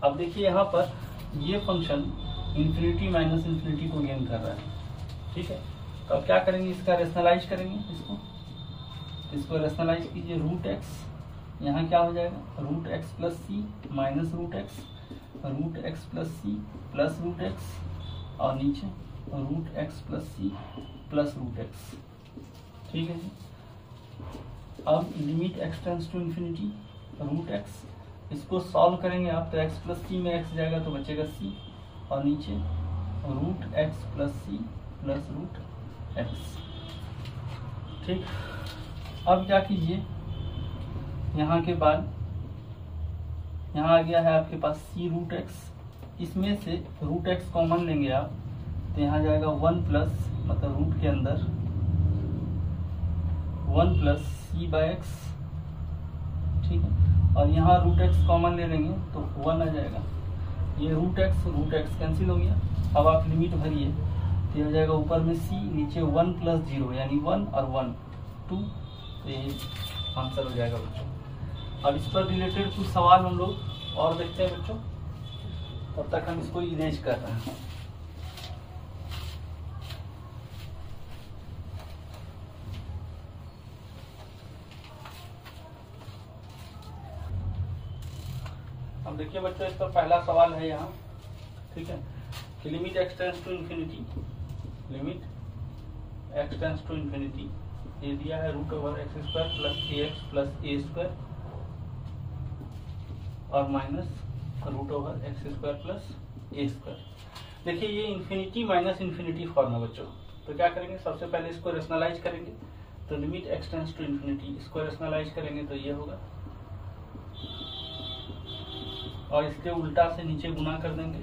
अब देखिए यहाँ पर ये फंक्शन इन्फिनिटी माइनस इन्फिनिटी को गेन कर रहा है, ठीक है। तो अब क्या करेंगे, इसका रेशनलाइज करेंगे, इसको इसको रेशनलाइज कीजिए। रूट एक्स यहाँ क्या हो जाएगा, root x plus c minus root x, root x plus c plus root x, और नीचे root x plus c plus root x, ठीक है जी। अब limit x tends to infinity root x, इसको सॉल्व करेंगे आप तो एक्स प्लस सी में एक्स जाएगा तो बचेगा सी, और नीचे root x plus c plus root x, ठीक। अब क्या कीजिए, यहाँ के बाद यहाँ आ गया है आपके पास सी रूट एक्स, इसमें से रूट एक्स कॉमन लेंगे आप तो यहाँ जाएगा वन प्लस, मतलब रूट के अंदर one plus c by x, ठीक है। और यहाँ रूट एक्स कॉमन ले लेंगे तो वन आ जाएगा, ये root x root x cancel हो गया। अब आप लिमिट भरिए तो ये हो जाएगा ऊपर में सी, नीचे वन प्लस जीरो यानी वन और वन टू, तो ये आंसर हो जाएगा बच्चों। अब इस पर रिलेटेड कुछ सवाल हम लोग और देखते हैं बच्चों, तब तक हम इसको इरेज कर रहे हैं। अब देखिए बच्चों, इसका पहला सवाल है यहाँ, ठीक है, कि limit x tends to infinity, limit x tends to infinity, ये दिया है root over x square plus a x plus a square और minus root over x square plus a square. देखिए ये इन्फिनिटी माइनस इन्फिनिटी फॉर्म है बच्चों, तो क्या करेंगे, सबसे पहले इसको रेशनलाइज करेंगे, तो limit x tends to infinity, इसको रेशनलाइज करेंगे तो ये होगा, और इसके उल्टा से नीचे गुना कर देंगे,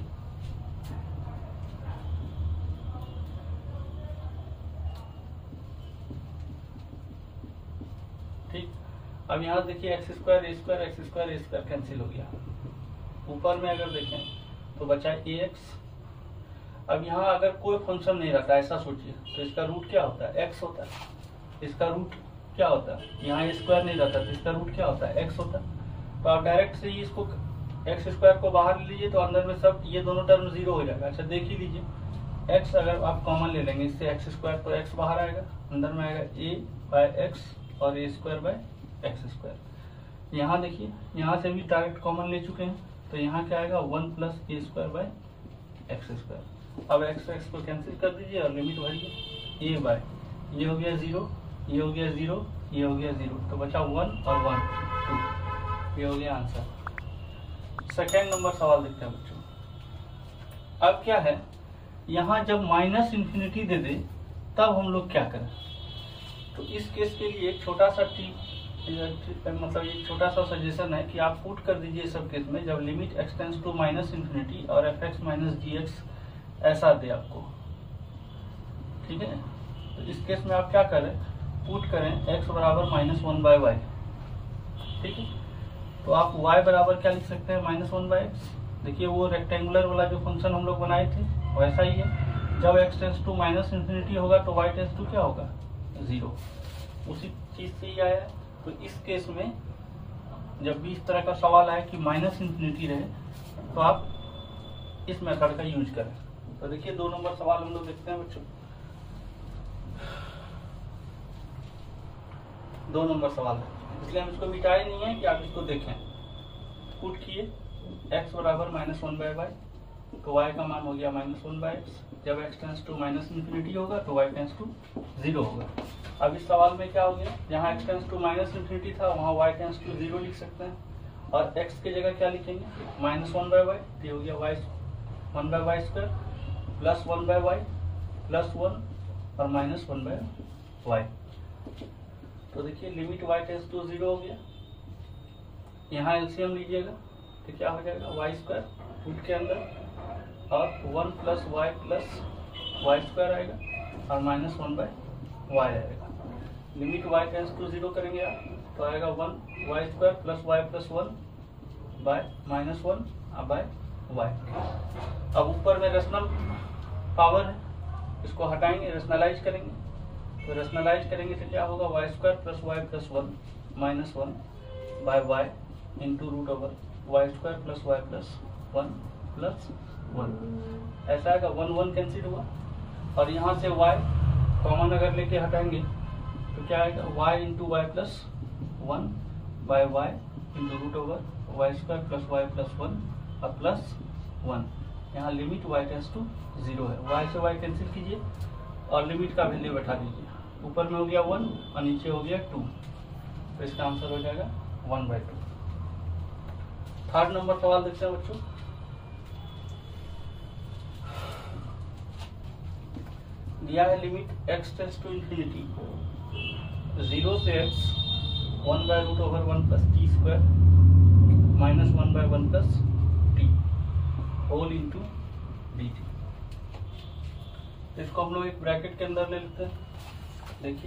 ठीक। अब यहाँ देखिए x square a square x square a square cancel हो गया, ऊपर में अगर देखें तो बचा ए एक्स। अब यहाँ अगर कोई फंक्शन नहीं रहता, ऐसा सोचिए, तो इसका रूट क्या होता है, एक्स होता है, इसका रूट क्या होता है, यहाँ ए स्क्वायर नहीं रहता तो इसका रूट क्या होता है, एक्स होता है। तो आप डायरेक्ट से ही इसको एक्स स्क्वायर को बाहर ले लीजिए तो अंदर में सब ये दोनों टर्म जीरो हो जाएगा। अच्छा देख ही लीजिए, एक्स अगर आप कॉमन ले लेंगे इससे एक्स स्क्वायर, तो एक्स बाहर आएगा, अंदर में आएगा ए बाय एक्स और a square by x square. यहाँ देखिए, यहाँ से भी डायरेक्ट कॉमन ले चुके हैं, तो यहाँ क्या आएगा, one plus a square by x square. अब एक्स एक्स को कैंसिल कर दीजिए और लिमिट भरिए, ए बाय ये हो गया जीरो, ये हो गया जीरो, ये हो गया जीरो, तो बचा वन और वन टू, ये हो गया आंसर। सेकेंड नंबर सवाल देखते हैं बच्चों। अब क्या है, यहाँ जब माइनस इन्फिनिटी दे दे तब हम लोग क्या करें, तो इस केस के लिए एक छोटा सा टिप, मतलब एक छोटा सा सजेशन है कि आप पुट कर दीजिए सब केस में, जब limit x tends to minus infinity और f x minus g x ऐसा दे आपको, ठीक है। तो इस केस में आप क्या करें, पुट करें एक्स बराबर माइनस वन बाय वाई, ठीक है। तो आप y बराबर क्या लिख सकते हैं, माइनस वन बाई एक्स। देखिए वो रेक्टेंगुलर वाला जो फंक्शन हम लोग बनाए थे वैसा ही है, जब x tends to minus infinity होगा तो y टेंड्स टू क्या होगा, जीरो, उसी चीज से ही आया। तो इस केस में जब भी इस तरह का सवाल आए कि माइनस इन्फिनिटी रहे तो आप इस मेथड का यूज करें। तो देखिए दो नंबर सवाल हम लोग देखते हैं बच्चों। दो नंबर सवाल है, इसलिए हम इसको मिटाए नहीं है कि आप इसको देखें। पुट किए x बराबर माइनस वन बाय वाई, तो y का मान हो गया माइनस वन बाय एक्स। जब x tends to minus infinity होगा तो y टेंस टू जीरो होगा। अब इस सवाल में क्या हो गया, जहाँ x tends to minus infinity था वहाँ y टेंस टू जीरो लिख सकते हैं, और x की जगह क्या लिखेंगे, माइनस वन बाय वाई, ये हो गया y one by y square plus one by y plus one और माइनस वन बाय वाई। तो देखिए limit y tends to zero हो गया, यहाँ एलसीएम लीजिएगा तो क्या हो जाएगा, वाई स्क्वायर रूट के अंदर और one plus y plus y square आएगा और माइनस वन बाय वाई आएगा। Limit y tends to zero करेंगे आप तो आएगा one y square plus y plus one by minus one by y. अब ऊपर में रेशनल पावर है, इसको हटाएंगे, रेशनलाइज करेंगे, तो रेशनलाइज करेंगे तो क्या होगा, y square plus y plus one minus one by y into root over y square plus y plus one plus one, ऐसा आएगा। वन वन कैंसिल हुआ और यहाँ से y कॉमन अगर लेके हटाएंगे तो क्या आएगा, y into y plus one by y into root over y square plus y plus one और प्लस वन। यहाँ limit y tends to zero है, y से y कैंसिल कीजिए और लिमिट का वैल्यू बैठा दीजिए। ऊपर में हो गया वन और नीचे हो गया टू, तो इसका आंसर हो जाएगा one by two. Third number सवाल देखते हैं बच्चों। दिया है limit x tends to infinity zero से x one by root over one plus t square minus one by one plus t whole into d t. इसको हम लोग एक ब्रैकेट के अंदर ले लेते हैं। देखिए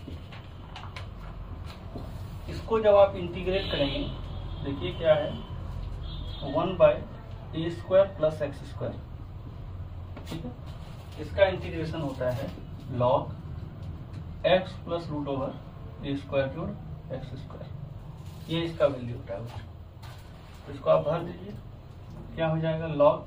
इसको जब आप इंटीग्रेट करेंगे, देखिए क्या है, one by a square plus x square, ठीक है। इसका इंटीग्रेशन होता है log x plus root over a square जोड़ एक्स स्क्वायर, ये इसका वैल्यू होता है। तो इसको आप भर दीजिए, क्या हो जाएगा, log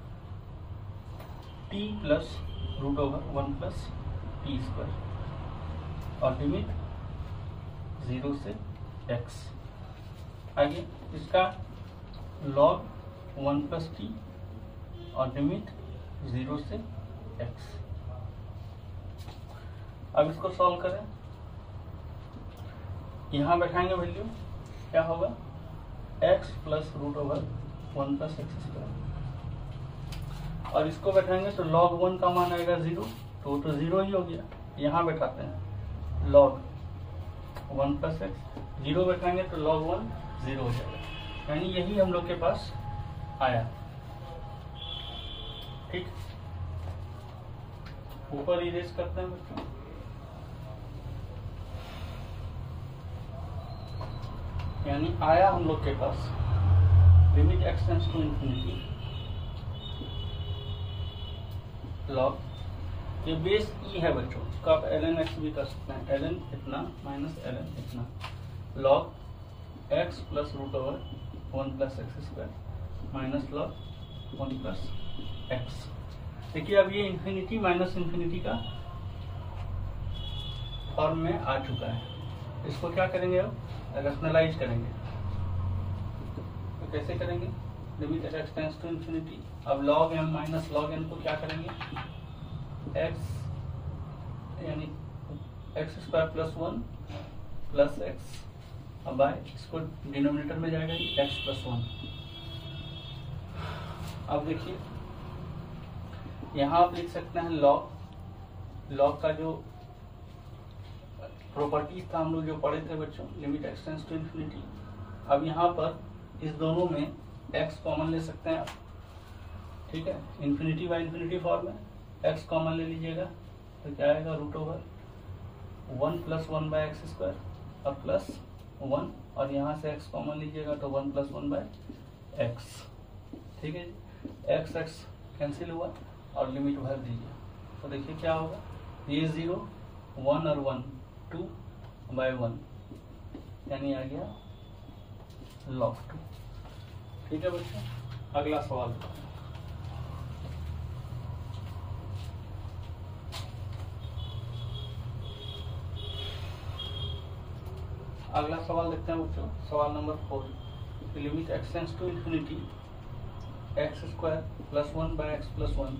t plus root over one plus t square और लिमिट जीरो से एक्स। आगे इसका लॉग वन प्लस टी और लिमिट जीरो से एक्स। अब इसको सॉल्व करें, यहां बैठाएंगे वैल्यू, क्या होगा, x plus root over one plus x square और इसको बैठाएंगे तो लॉग वन का मान आएगा जीरो, तो तो जीरो ही हो गया। यहाँ बैठाते हैं log one plus x, zero बैठाएंगे तो लॉग वन जीरो हो जाएगा, यानी यही हम लोग के पास आया। ठीक, ऊपर इरेज करते हैं बच्चों। यानी आया हम लोग के पास limit x tends to infinity log, ये बेस ई है बच्चों, इसको आप एल एन एक्स भी कर सकते हैं, एल एन इतना माइनस एल एन इतना, log x plus root over one plus x square minus log one plus x. देखिए अब ये इंफिनिटी माइनस इंफिनिटी का फॉर्म में आ चुका है। इसको क्या करेंगे, अब रैशनलाइज करेंगे। तो कैसे करेंगे, limit x tends to infinity, अब log m minus log n को क्या करेंगे, एक्स यानी x square plus one plus x, अब बाय इसको डिनोमिनेटर में जाएगा एक्स प्लस वन। अब देखिए यहाँ आप लिख सकते हैं लॉग, लॉग का जो प्रॉपर्टीज था हम लोग जो पढ़े थे बच्चों, limit x tends to infinity. अब यहाँ पर इस दोनों में x कॉमन ले सकते हैं आप, ठीक है, इंफिनिटी बाय इंफिनिटी फॉर्म में x कॉमन ले लीजिएगा तो क्या आएगा, root over one plus one by x square और प्लस वन, और यहाँ से x कॉमन लीजिएगा तो one plus one by x, ठीक है जी। x x कैंसिल हुआ और लिमिट भर दीजिए, तो देखिए क्या होगा, ये जीरो वन और वन टू बाय वन, यानी आ गया लॉग टू। ठीक है बच्चों, अगला सवाल। अगला सवाल देखते हैं बच्चों, सवाल number four. Limit x tends to infinity x square plus one by x plus one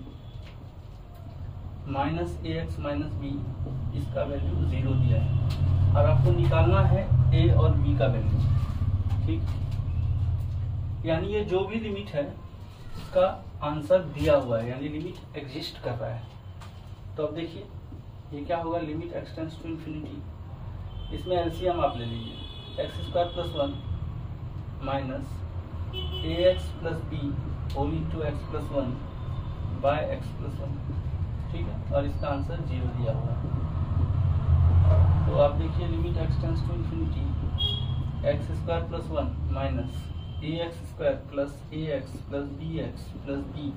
minus A x minus b, इसका वैल्यू जीरो दिया है और आपको निकालना है ए और बी का वैल्यू। ठीक, यानी ये जो भी लिमिट है इसका आंसर दिया हुआ है, यानी लिमिट एग्जिस्ट कर रहा है। तो अब देखिए ये क्या होगा, limit x tends to infinity, इसमें एलसीएम आप ले लीजिए, x square plus one minus A x plus B whole into x plus one by x plus one, ठीक है, और इसका आंसर जीरो दिया हुआ है। तो आप देखिए limit x tends to infinity x square plus one minus A x square plus a x plus b x plus b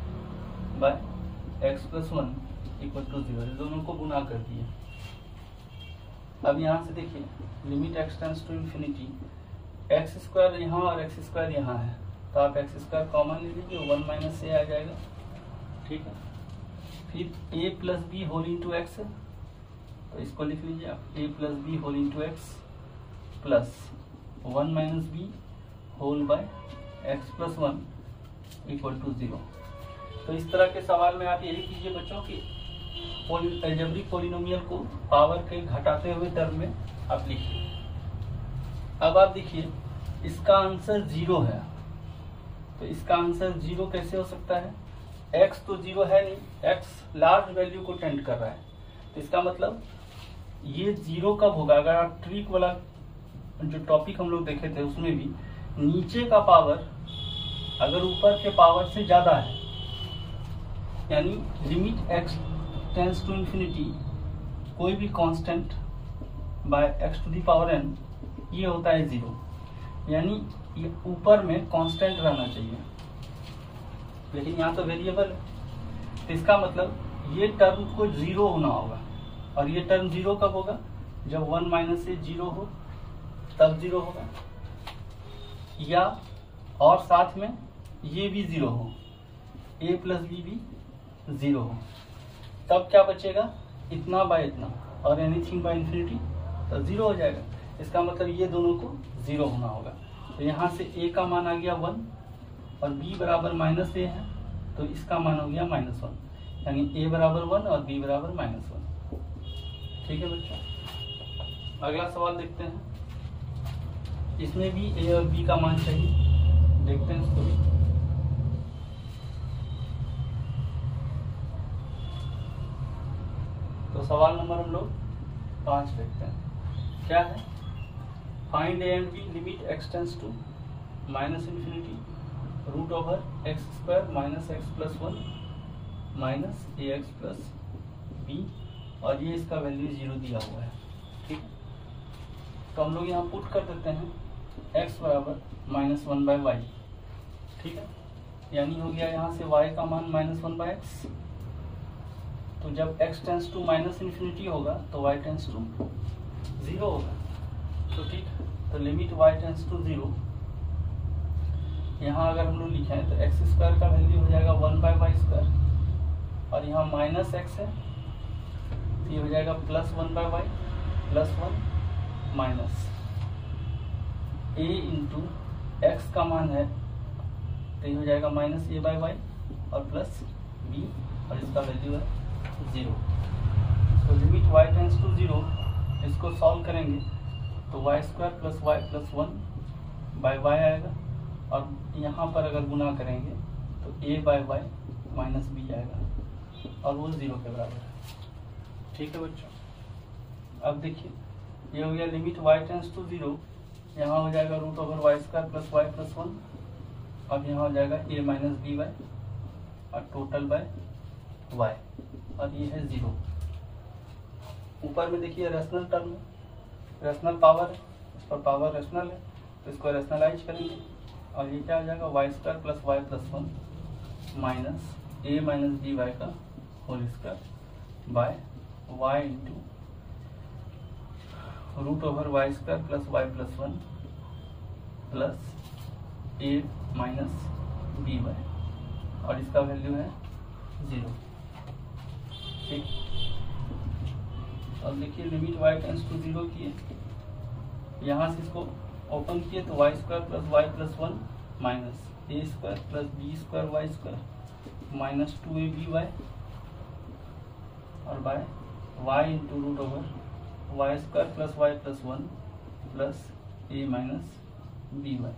by x plus one equal to zero, दोनों को गुना कर दिए। अब यहाँ से देखिए limit x tends to infinity, x square यहाँ और एक्स स्क्वायर यहाँ है, तो आप एक्स स्क्वायर कॉमन ले लीजिए, वन माइनस ए आ जाएगा, ठीक है। फिर a plus B whole into x है, तो इसको लिख लीजिए आप, a plus B whole into x plus one minus B whole by x plus one equal to zero. तो इस तरह के सवाल में आप यही कीजिए बच्चों कि अलजेब्रिक पॉलिनोमियल को पावर के घटाते हुए टर्म में आप लिखिए। अब आप देखिए इसका आंसर जीरो है, तो इसका आंसर जीरो कैसे हो सकता है? x तो जीरो है नहीं, x लार्ज वैल्यू को टेंड कर रहा है, तो इसका मतलब ये जीरो कब होगा? अगर आप ट्रिक वाला जो टॉपिक हम लोग देखे थे उसमें भी नीचे का पावर अगर ऊपर के पावर से ज्यादा है, यानी limit x tends to infinity कोई भी constant by x to the power n, ये होता है जीरो, यानी ये ऊपर में कांस्टेंट रहना चाहिए, लेकिन यहाँ तो वेरिएबल है, तो इसका मतलब ये टर्म को जीरो होना होगा। और ये टर्म जीरो कब होगा? जब वन माइनस से जीरो हो तब जीरो होगा, या और साथ में ये भी जीरो हो, a प्लस बी भी जीरो हो, तब क्या बचेगा? इतना बाय इतना, और एनीथिंग बाय इंफिनिटी तो जीरो हो जाएगा। इसका मतलब ये दोनों को जीरो होना होगा। तो यहाँ से a का मान आ गया वन और b बराबर माइनस ए है, तो इसका मान हो गया माइनस वन, यानी a बराबर वन और b बराबर माइनस वन। ठीक है बच्चों, अगला सवाल देखते हैं। इसमें भी a और b का मान चाहिए, देखते हैं इसको भी। तो सवाल नंबर हम लोग पांच देखते हैं। क्या है? Find a and b limit x tends to minus infinity root over x square minus x plus one minus A x plus B, और ये इसका वैल्यू जीरो दिया हुआ है। ठीक, तो हम लोग यहाँ पुट कर देते हैं x बराबर माइनस वन बाय वाई। ठीक है, यानी हो गया यहाँ से y का मान माइनस वन बाय एक्स। तो जब x tends to minus infinity होगा तो y टेंस टू जीरो होगा। तो ठीक, तो limit y tends to zero, यहाँ अगर हम लोग लिखें तो एक्स स्क्वायर का वैल्यू हो जाएगा वन बाय वाई स्क्वायर, और यहाँ माइनस एक्स है तो ये हो जाएगा plus one by y plus one minus a into x का मान है तो ये हो जाएगा माइनस ए बाय वाई और प्लस बी, और इसका वैल्यू है जीरो। तो limit y tends to zero, इसको सॉल्व करेंगे तो y square plus y plus one by y आएगा, और यहाँ पर अगर गुना करेंगे तो a by y minus b आएगा, और वो जीरो के बराबर है। ठीक है बच्चों, अब देखिए ये हो गया limit y tends to zero, यहाँ हो जाएगा root over y square plus y plus one, अब यहाँ हो जाएगा a माइनस बी वाई और टोटल बाय y, और ये है जीरो। ऊपर में देखिए रेशनल टर्म है, रेशनल पावर है, इस पर पावर रेशनल है तो इसको रेशनलाइज करेंगे, और ये क्या हो जाएगा y square plus y plus one minus a minus b y का whole square by y into root over y square plus y plus one plus a minus b y, और इसका वैल्यू है जीरो। ठीक, अब देखिए limit y tends to zero किए, यहाँ से इसको ओपन किए तो y square plus y plus one minus a square plus b square y square minus to a b y, और by y into root over y square plus y plus one plus a minus b y.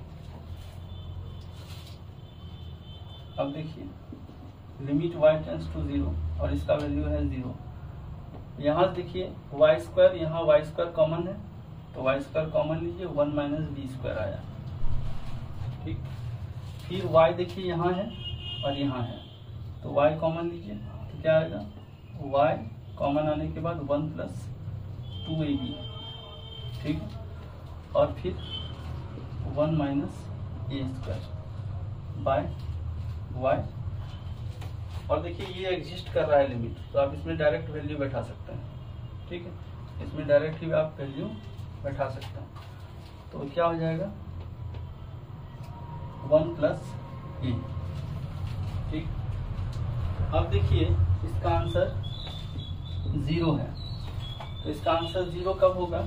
अब देखिए limit y tends to zero, और इसका value है zero. यहाँ देखिए y square, यहाँ y square common है तो वाई स्क्वायर कॉमन लीजिए, वन माइनस बी स्क्वायर आया। ठीक, फिर y देखिए यहाँ है और यहाँ है तो y कॉमन लीजिए तो क्या आएगा? y कॉमन आने के बाद one plus two a b. ठीक, और फिर one minus a square by y, और देखिए ये एग्जिस्ट कर रहा है लिमिट, तो आप इसमें डायरेक्ट वैल्यू बैठा सकते हैं। ठीक है, इसमें डायरेक्ट ही आप वैल्यू बैठा सकते हैं। तो क्या हो जाएगा? One plus a. ठीक, अब देखिए इसका आंसर जीरो है, तो इसका आंसर जीरो कब होगा?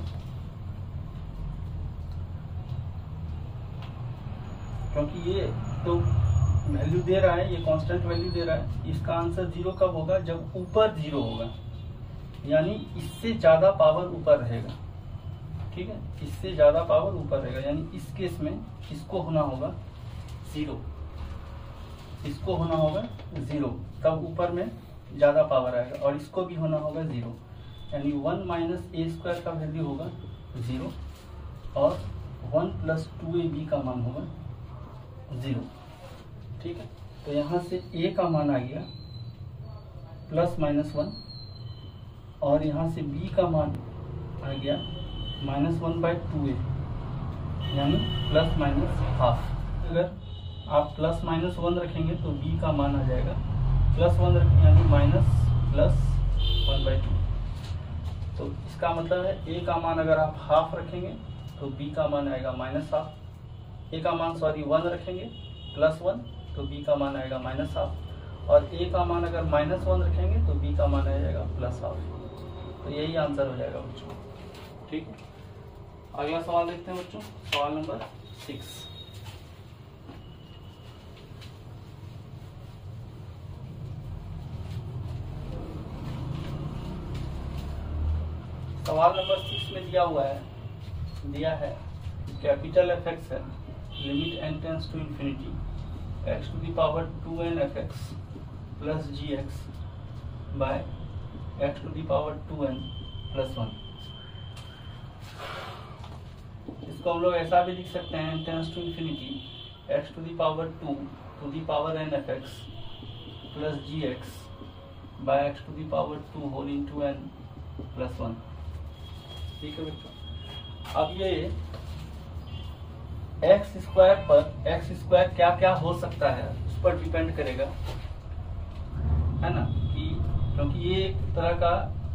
क्योंकि ये तो वैल्यू दे रहा है, ये कांस्टेंट वैल्यू दे रहा है, इसका आंसर जीरो कब होगा? जब ऊपर जीरो होगा, यानी इससे ज्यादा पावर ऊपर रहेगा। ठीक है, इससे ज्यादा पावर ऊपर रहेगा, यानी इस केस में इसको होना होगा जीरो, इसको होना होगा जीरो, तब ऊपर में ज्यादा पावर आएगा, और इसको भी होना होगा जीरो, यानी वन माइनस ए स्क्वायर का वैल्यू होगा जीरो, और one plus two a b का मान होगा जीरो। ठीक है, तो यहाँ से ए का मान आ गया प्लस माइनस वन, और यहाँ से बी का मान आ गया minus one by two A, यानी प्लस माइनस हाफ। अगर आप प्लस माइनस वन रखेंगे तो बी का मान आ जाएगा प्लस वन, यानी minus plus one by two. तो इसका मतलब है ए का मान अगर आप हाफ रखेंगे तो बी का मान आएगा माइनस हाफ, ए का मान सॉरी वन रखेंगे प्लस वन तो बी का मान आएगा माइनस हाफ, और ए का मान अगर माइनस वन रखेंगे तो बी का मान आ जाएगा प्लस हाफ। तो यही आंसर हो जाएगा बच्चों। ठीक है, अगला सवाल देखते हैं बच्चों, सवाल नंबर सिक्स। सवाल नंबर सिक्स में दिया हुआ है, दिया है कैपिटल एफ एक्स है, limit N tends to infinity X to the power two N F X plus G X by x to the power two N plus one. इसको हम लोग ऐसा भी लिख सकते हैं, N tends to infinity X to the power two to the power N F X plus G X by x to the power two whole into N plus one. ठीक है बच्चों, अब ये एक्स स्क्वायर पर X square क्या क्या हो सकता है उस पर डिपेंड करेगा, है ना, कि क्योंकि ये एक तरह का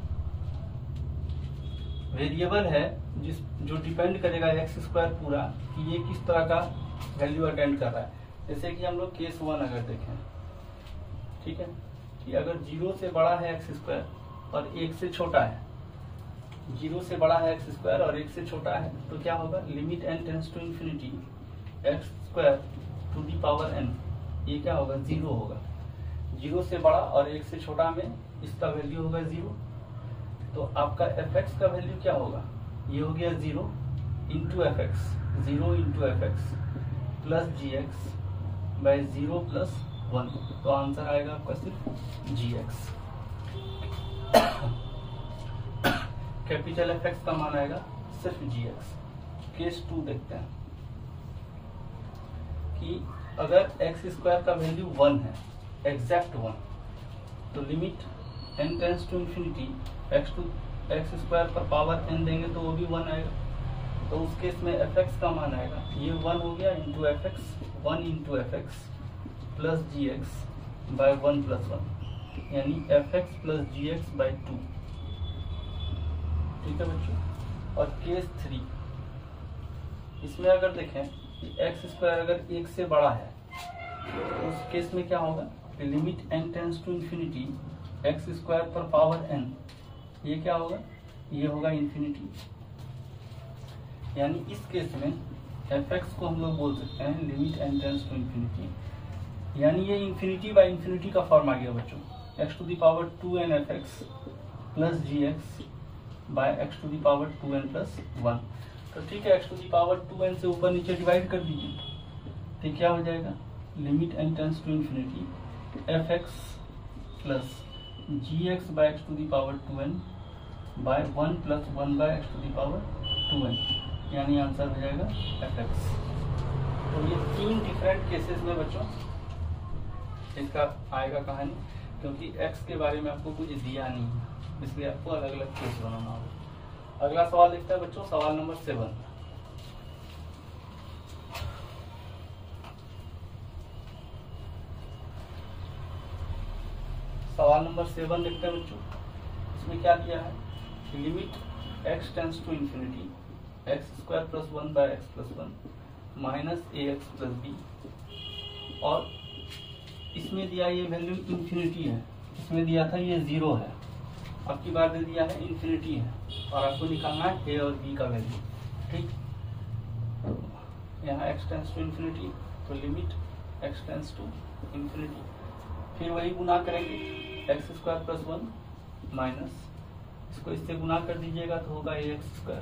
वेरिएबल है जिस जो डिपेंड करेगा एक्स स्क्वायर पूरा कि ये किस तरह का वैल्यू अटेंड कर रहा है। जैसे कि हम लोग केस वन अगर देखें, ठीक है, कि अगर जीरो से बड़ा है एक्स स्क्वायर और एक से छोटा है, जीरो से बड़ा है एक्स स्क्वायर और एक से छोटा है, तो क्या होगा? Limit N tends to infinity x square to the power N, ये क्या होगा? जीरो होगा। जीरो से बड़ा और एक से छोटा में इसका वैल्यू होगा जीरो, तो आपका एफ एक्स का वैल्यू क्या होगा? ये हो गया zero into F X, zero into F X plus G X by zero plus one, तो आंसर आएगा आपका सिर्फ G X. Capital F x का मान आएगा सिर्फ जी एक्स। केस टू देखते हैं कि अगर एक्स स्क्वायर का वैल्यू वन है, एग्जैक्ट वन, तो limit N tends to infinity X to X square पर पावर एन देंगे तो वो भी वन आएगा, तो उस केस में एफ एक्स का मान आएगा ये वन हो गया into F X, one into F X plus G X by one plus one, यानी F X plus G X by two. ठीक है बच्चों, और केस थ्री, इसमें अगर देखें कि एक्स स्क्वायर अगर एक से बड़ा है तो उस केस में क्या होगा? Limit N tends to infinity x square पर पावर एन, ये क्या होगा? ये होगा इंफिनिटी, यानी इस केस में एफ एक्स को हम लोग बोल सकते हैं limit N tends to infinity, यानी ये इंफिनिटी बाय इंफिनिटी का फॉर्म आ गया बच्चों, X to the power two N F X plus G X by x to the power two N plus one. तो ठीक है, X to the power two N से ऊपर नीचे डिवाइड कर दीजिए, तो क्या हो जाएगा? Limit N tends to infinity F X plus G X by x to the power two N by one plus one by x to the power two N, यानी आंसर हो जाएगा एफ एक्स। तो ये तीन different cases में बच्चों इसका आएगा कहानी, क्योंकि एक्स के बारे में आपको कुछ दिया नहीं है, इसलिए आपको अलग अलग केस बनाना होगा। अगला सवाल देखते हैं बच्चों, सवाल नंबर सेवन। सवाल नंबर सेवन देखते हैं बच्चों, इसमें क्या किया है? Limit x tends to infinity x square plus one by x plus one minus A x plus B, और इसमें दिया ये वैल्यू इंफिनिटी है, इसमें दिया था ये जीरो है, अब की बार दे दिया है इंफिनिटी है, और आपको निकालना है ए और बी का वैल्यू। ठीक, यहाँ एक्स टेंस टू इंफिनिटी, तो limit x tends to infinity, फिर वही गुना करेंगे X square plus one minus, इसको इससे गुना कर दीजिएगा तो होगा ए एक्स स्क्वायर,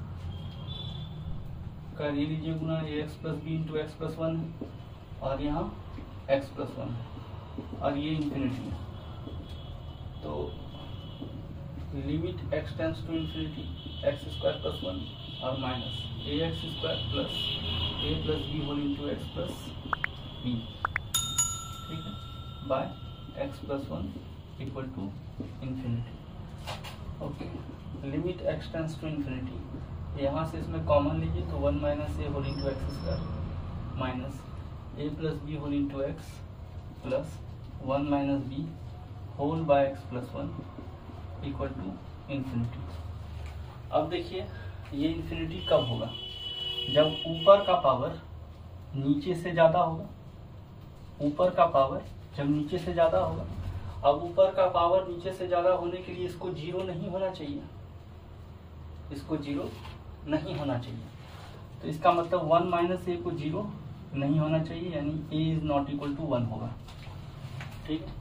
कर ये लीजिए गुना A x plus B into x plus one है, और यहाँ एक्स प्लस वन है, और ये इंफिनिटी है, तो limit x tends to infinity x square plus one और minus A x square plus A plus B whole into x plus B, ठीक है, by x plus one equal to infinity. Okay, limit x tends to infinity, यहाँ से इसमें common लीजिए तो one minus A whole into X square minus A plus B whole into x plus one minus B whole by x plus one equal to infinity. अब देखिए ये infinity कब होगा, जब ऊपर का पावर नीचे से ज्यादा होगा, ऊपर का पावर जब नीचे से ज्यादा होगा। अब ऊपर का पावर नीचे से ज्यादा होने के लिए इसको जीरो नहीं होना चाहिए, इसको जीरो नहीं होना चाहिए, तो इसका मतलब वन माइनस ए को जीरो नहीं होना चाहिए, यानी A is not equal to one होगा। ठीक है,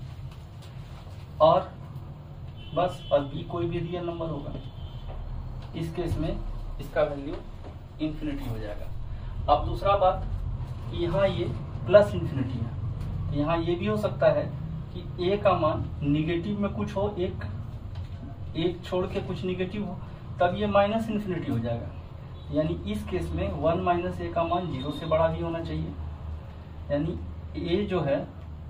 और बस, और बी कोई भी रियल नंबर होगा, इस केस में इसका वैल्यू इंफिनिटी हो जाएगा। अब दूसरा बात, यहाँ ये प्लस इंफिनिटी है, यहाँ ये भी हो सकता है कि ए का मान निगेटिव में कुछ हो, एक एक छोड़ के कुछ निगेटिव हो, तब ये माइनस इंफिनिटी हो जाएगा, यानी इस केस में वन माइनस ए का मान जीरो से बड़ा भी होना चाहिए, यानी ए जो है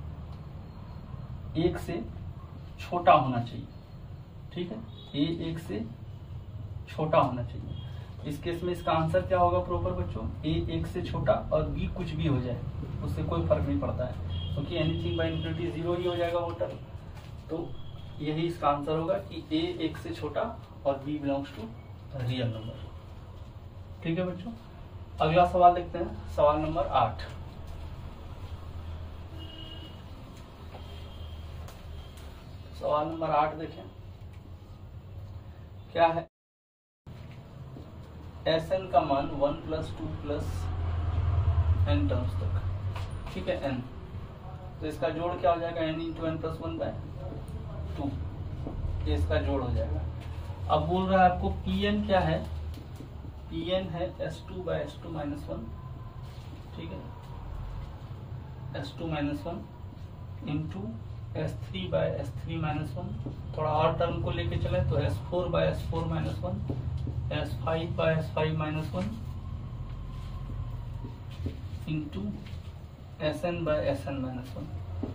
एक से छोटा होना चाहिए। ठीक है, ए एक से छोटा होना चाहिए। इस केस में इसका आंसर क्या होगा प्रॉपर बच्चों, ए एक से छोटा और बी कुछ भी हो जाए उससे कोई फर्क नहीं पड़ता है, क्योंकि एनीथिंग बाय इंफिनिटी जीरो ही हो जाएगा वो टर्म। तो यही इसका आंसर होगा कि ए एक से छोटा और B belongs to real number. ठीक है बच्चों, अगला सवाल देखते हैं, सवाल नंबर आठ। सवाल नंबर आठ देखें क्या है, एस एन का मान one plus two plus N terms तक। ठीक है, एन, तो इसका जोड़ क्या हो जाएगा, N into N plus one by two, ये इसका जोड़ हो जाएगा। अब बोल रहा है आपको पी एन क्या है, पी एन है S two by S two minus one. ठीक है, S two minus one into S three by S three minus one, थोड़ा और टर्म को लेके चले तो S four by S four minus one, S five by S five minus one into S N by S N minus one.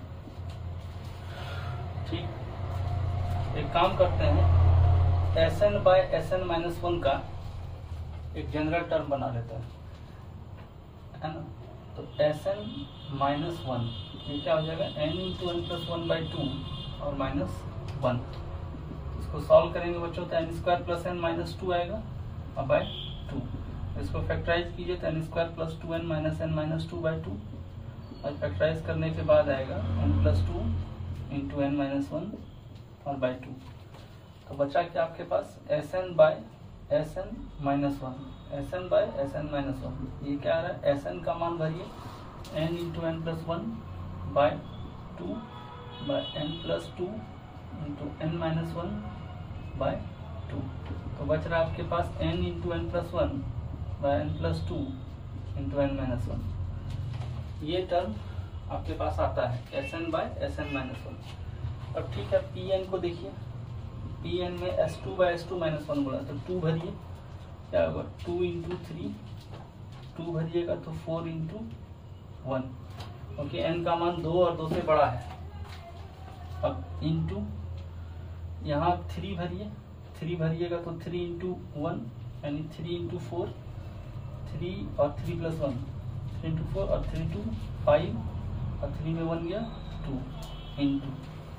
ठीक, एक काम करते हैं, S N by S N minus one का एक जनरल टर्म बना लेते हैं, है ना। तो एस एन माइनस वन ये क्या हो जाएगा, N into N plus one by two और माइनस वन। इसको सॉल्व करेंगे बच्चों तो N square plus N minus two आएगा और बाय टू। इसको फैक्टराइज कीजिए तो N square plus two N minus N minus two by two, और फैक्टराइज करने के बाद आएगा N plus two into N minus one और बाई टू। तो बचा क्या आपके पास, S N by S N minus one, S N by S N minus one. ये क्या आ रहा है, एस एन का मान भरिए N into N plus one by two by N plus two into N minus one by two. तो बच रहा है आपके पास N into N plus one by N plus two into N minus one. ये टर्म आपके पास आता है S N by S N minus one. अब ठीक है, पी एन को देखिए, पी एन में S two by S two minus one बोला, तो टू भरिए, क्या होगा टू इंटू थ्री, टू भरिएगा तो फोर इंटू वन, क्योंकि एन का मान दो और दो से बड़ा है। अब इंटू यहाँ थ्री भरिए, थ्री भरिएगा तो थ्री इंटू वन यानी थ्री इंटू फोर, थ्री और three plus one, three into four और थ्री टू फाइव और थ्री में वन गया टू इंटू।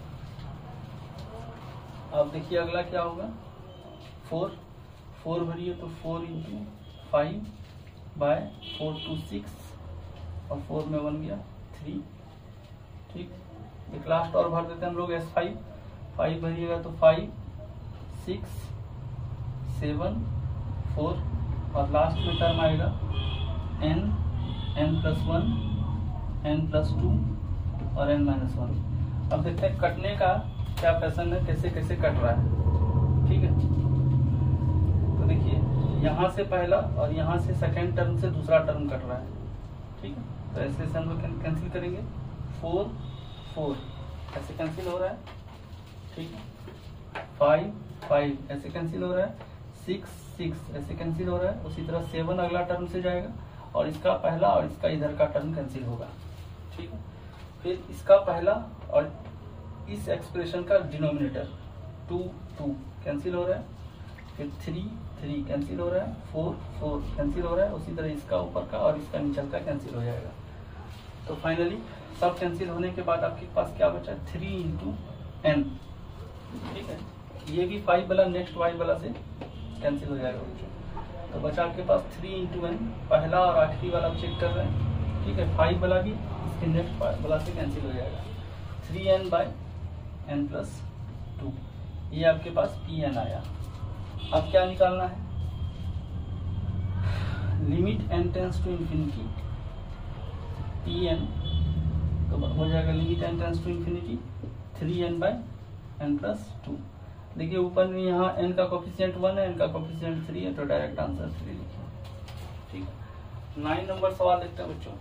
अब देखिए अगला क्या होगा, फोर, फोर भरिए तो four into five by four two six और फोर में वन गया थ्री। ठीक, एक लास्ट और भर देते हैं हम लोग एस फाइव, फाइव भरिएगा तो फाइव सिक्स सेवन फोर और लास्ट में टर्म आएगा N N plus one N plus two और एन माइनस वन। अब देखते हैं कटने का क्या पैटर्न है, कैसे कैसे कट रहा है। ठीक है, तो देखिए यहाँ से पहला और यहाँ से सेकेंड टर्म से दूसरा टर्म कट रहा है। ठीक है, तो ऐसे ऐसे हम लोग कैंसिल करेंगे, फोर फोर ऐसे कैंसिल हो रहा है। ठीक है, फाइव फाइव ऐसे कैंसिल हो रहा है, सिक्स सिक्स ऐसे कैंसिल हो रहा है। उसी तरह सेवन अगला टर्म से जाएगा और इसका पहला और इसका इधर का टर्म कैंसिल होगा। ठीक है, फिर इसका पहला और इस एक्सप्रेशन का डिनोमिनेटर टू टू कैंसिल हो रहा है, फिर थ्री थ्री कैंसिल हो रहा है, फोर फोर कैंसिल हो रहा है। उसी तरह इसका ऊपर का और इसका नीचे का कैंसिल हो जाएगा। तो फाइनली सब कैंसिल होने के बाद आपके पास क्या बचा, थ्री इंटू एन। ठीक है, ये भी फाइव वाला नेक्स्ट वाई वाला से कैंसिल हो जाएगा बच्चों। तो बचा आपके पास थ्री इंटू एन, पहला और आखिरी वाला चेक कर रहे हैं। ठीक है, फाइव वाला भी इसके नेक्स्ट वाला से कैंसिल हो जाएगा, three N by N plus two. ये आपके पास पी एन आया। अब क्या निकालना है, limit N tends to infinity P N, तो हो जाएगा limit N tends to infinity three N by N plus two. देखिए ऊपर में यहाँ एन का कोफिशिएंट वन है, एन का कोफिशिएंट थ्री है, तो डायरेक्ट आंसर थ्री लिखिए। ठीक है, नाइन नंबर सवाल देखते हैं बच्चों।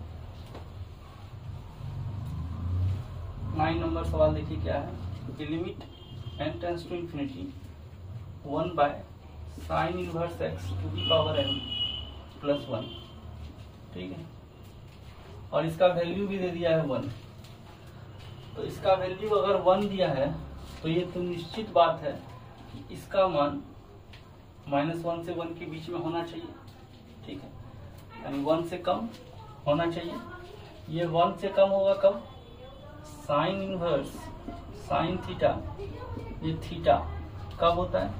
नाइन नंबर सवाल देखिए क्या है, limit N tends to infinity one by sine inverse X to the power N plus one. ठीक है, और इसका वैल्यू भी दे दिया है वन। तो इसका वैल्यू अगर वन दिया है तो ये तो निश्चित बात है कि इसका मान माइनस वन से वन के बीच में होना चाहिए। ठीक है, यानी वन से कम होना चाहिए। ये वन से कम होगा कब, साइन इनवर्स साइन थीटा, ये थीटा कब होता है,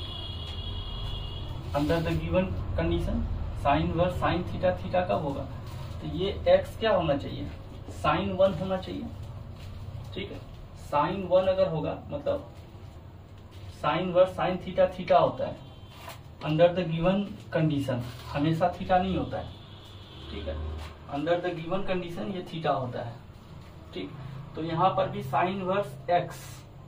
under the given condition sine inverse sine theta, theta कब होगा, तो ये x क्या होना चाहिए, साइन वन होना चाहिए। ठीक है, साइन वन अगर होगा मतलब sine verse sine theta theta होता है अंडर द गिवन कंडीशन, हमेशा थीटा नहीं होता है। ठीक है, अंडर द गिवन कंडीशन ये थीटा होता है। ठीक, तो यहाँ पर भी साइन वर्स x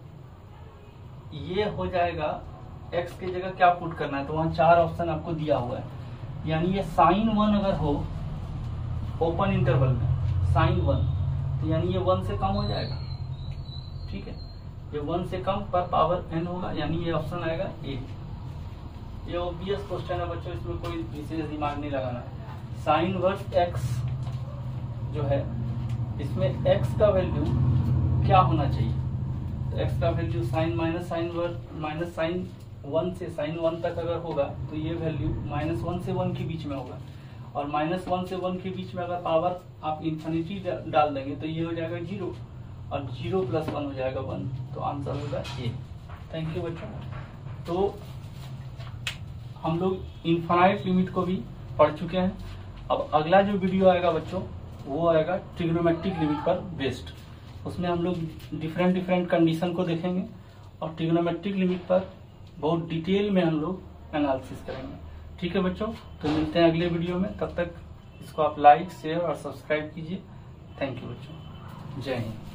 ये हो जाएगा, x की जगह क्या पुट करना है, तो वहां चार ऑप्शन आपको दिया हुआ है। यानी ये साइन वन अगर हो ओपन इंटरवल में साइन वन, तो यानी ये वन से कम हो जाएगा। ठीक है, ये वन से कम पर पावर एन होगा, यानी ये ऑप्शन आएगा ए। ये ओबियस क्वेश्चन है बच्चों, इसमें कोई विशेष दिमाग नहीं लगाना है। साइन वर्स एक्स जो है इसमें एक्स का वैल्यू क्या होना चाहिए, तो एक्स का value sine minus sine verse minus sine one से साइन वन तक अगर होगा तो ये वैल्यू माइनस वन से वन के बीच में होगा, और माइनस वन से वन के बीच में अगर पावर आप इंफिनिटी डाल देंगे तो ये हो जाएगा जीरो, और जीरो प्लस वन हो जाएगा वन, तो आंसर होगा ए। थैंक यू बच्चों। तो हम लोग इनफाइनाइट लिमिट को भी पढ़ चुके हैं। अब अगला जो वीडियो आएगा बच्चों वो आएगा ट्रिग्नोमेट्रिक लिमिट पर बेस्ड। उसमें हम लोग डिफरेंट डिफरेंट कंडीशन को देखेंगे और ट्रिग्नोमेट्रिक लिमिट पर बहुत डिटेल में हम लोग एनालिसिस करेंगे। ठीक है बच्चों, तो मिलते हैं अगले वीडियो में। तब तक इसको आप लाइक शेयर और सब्सक्राइब कीजिए। थैंक यू बच्चों, जय हिंद।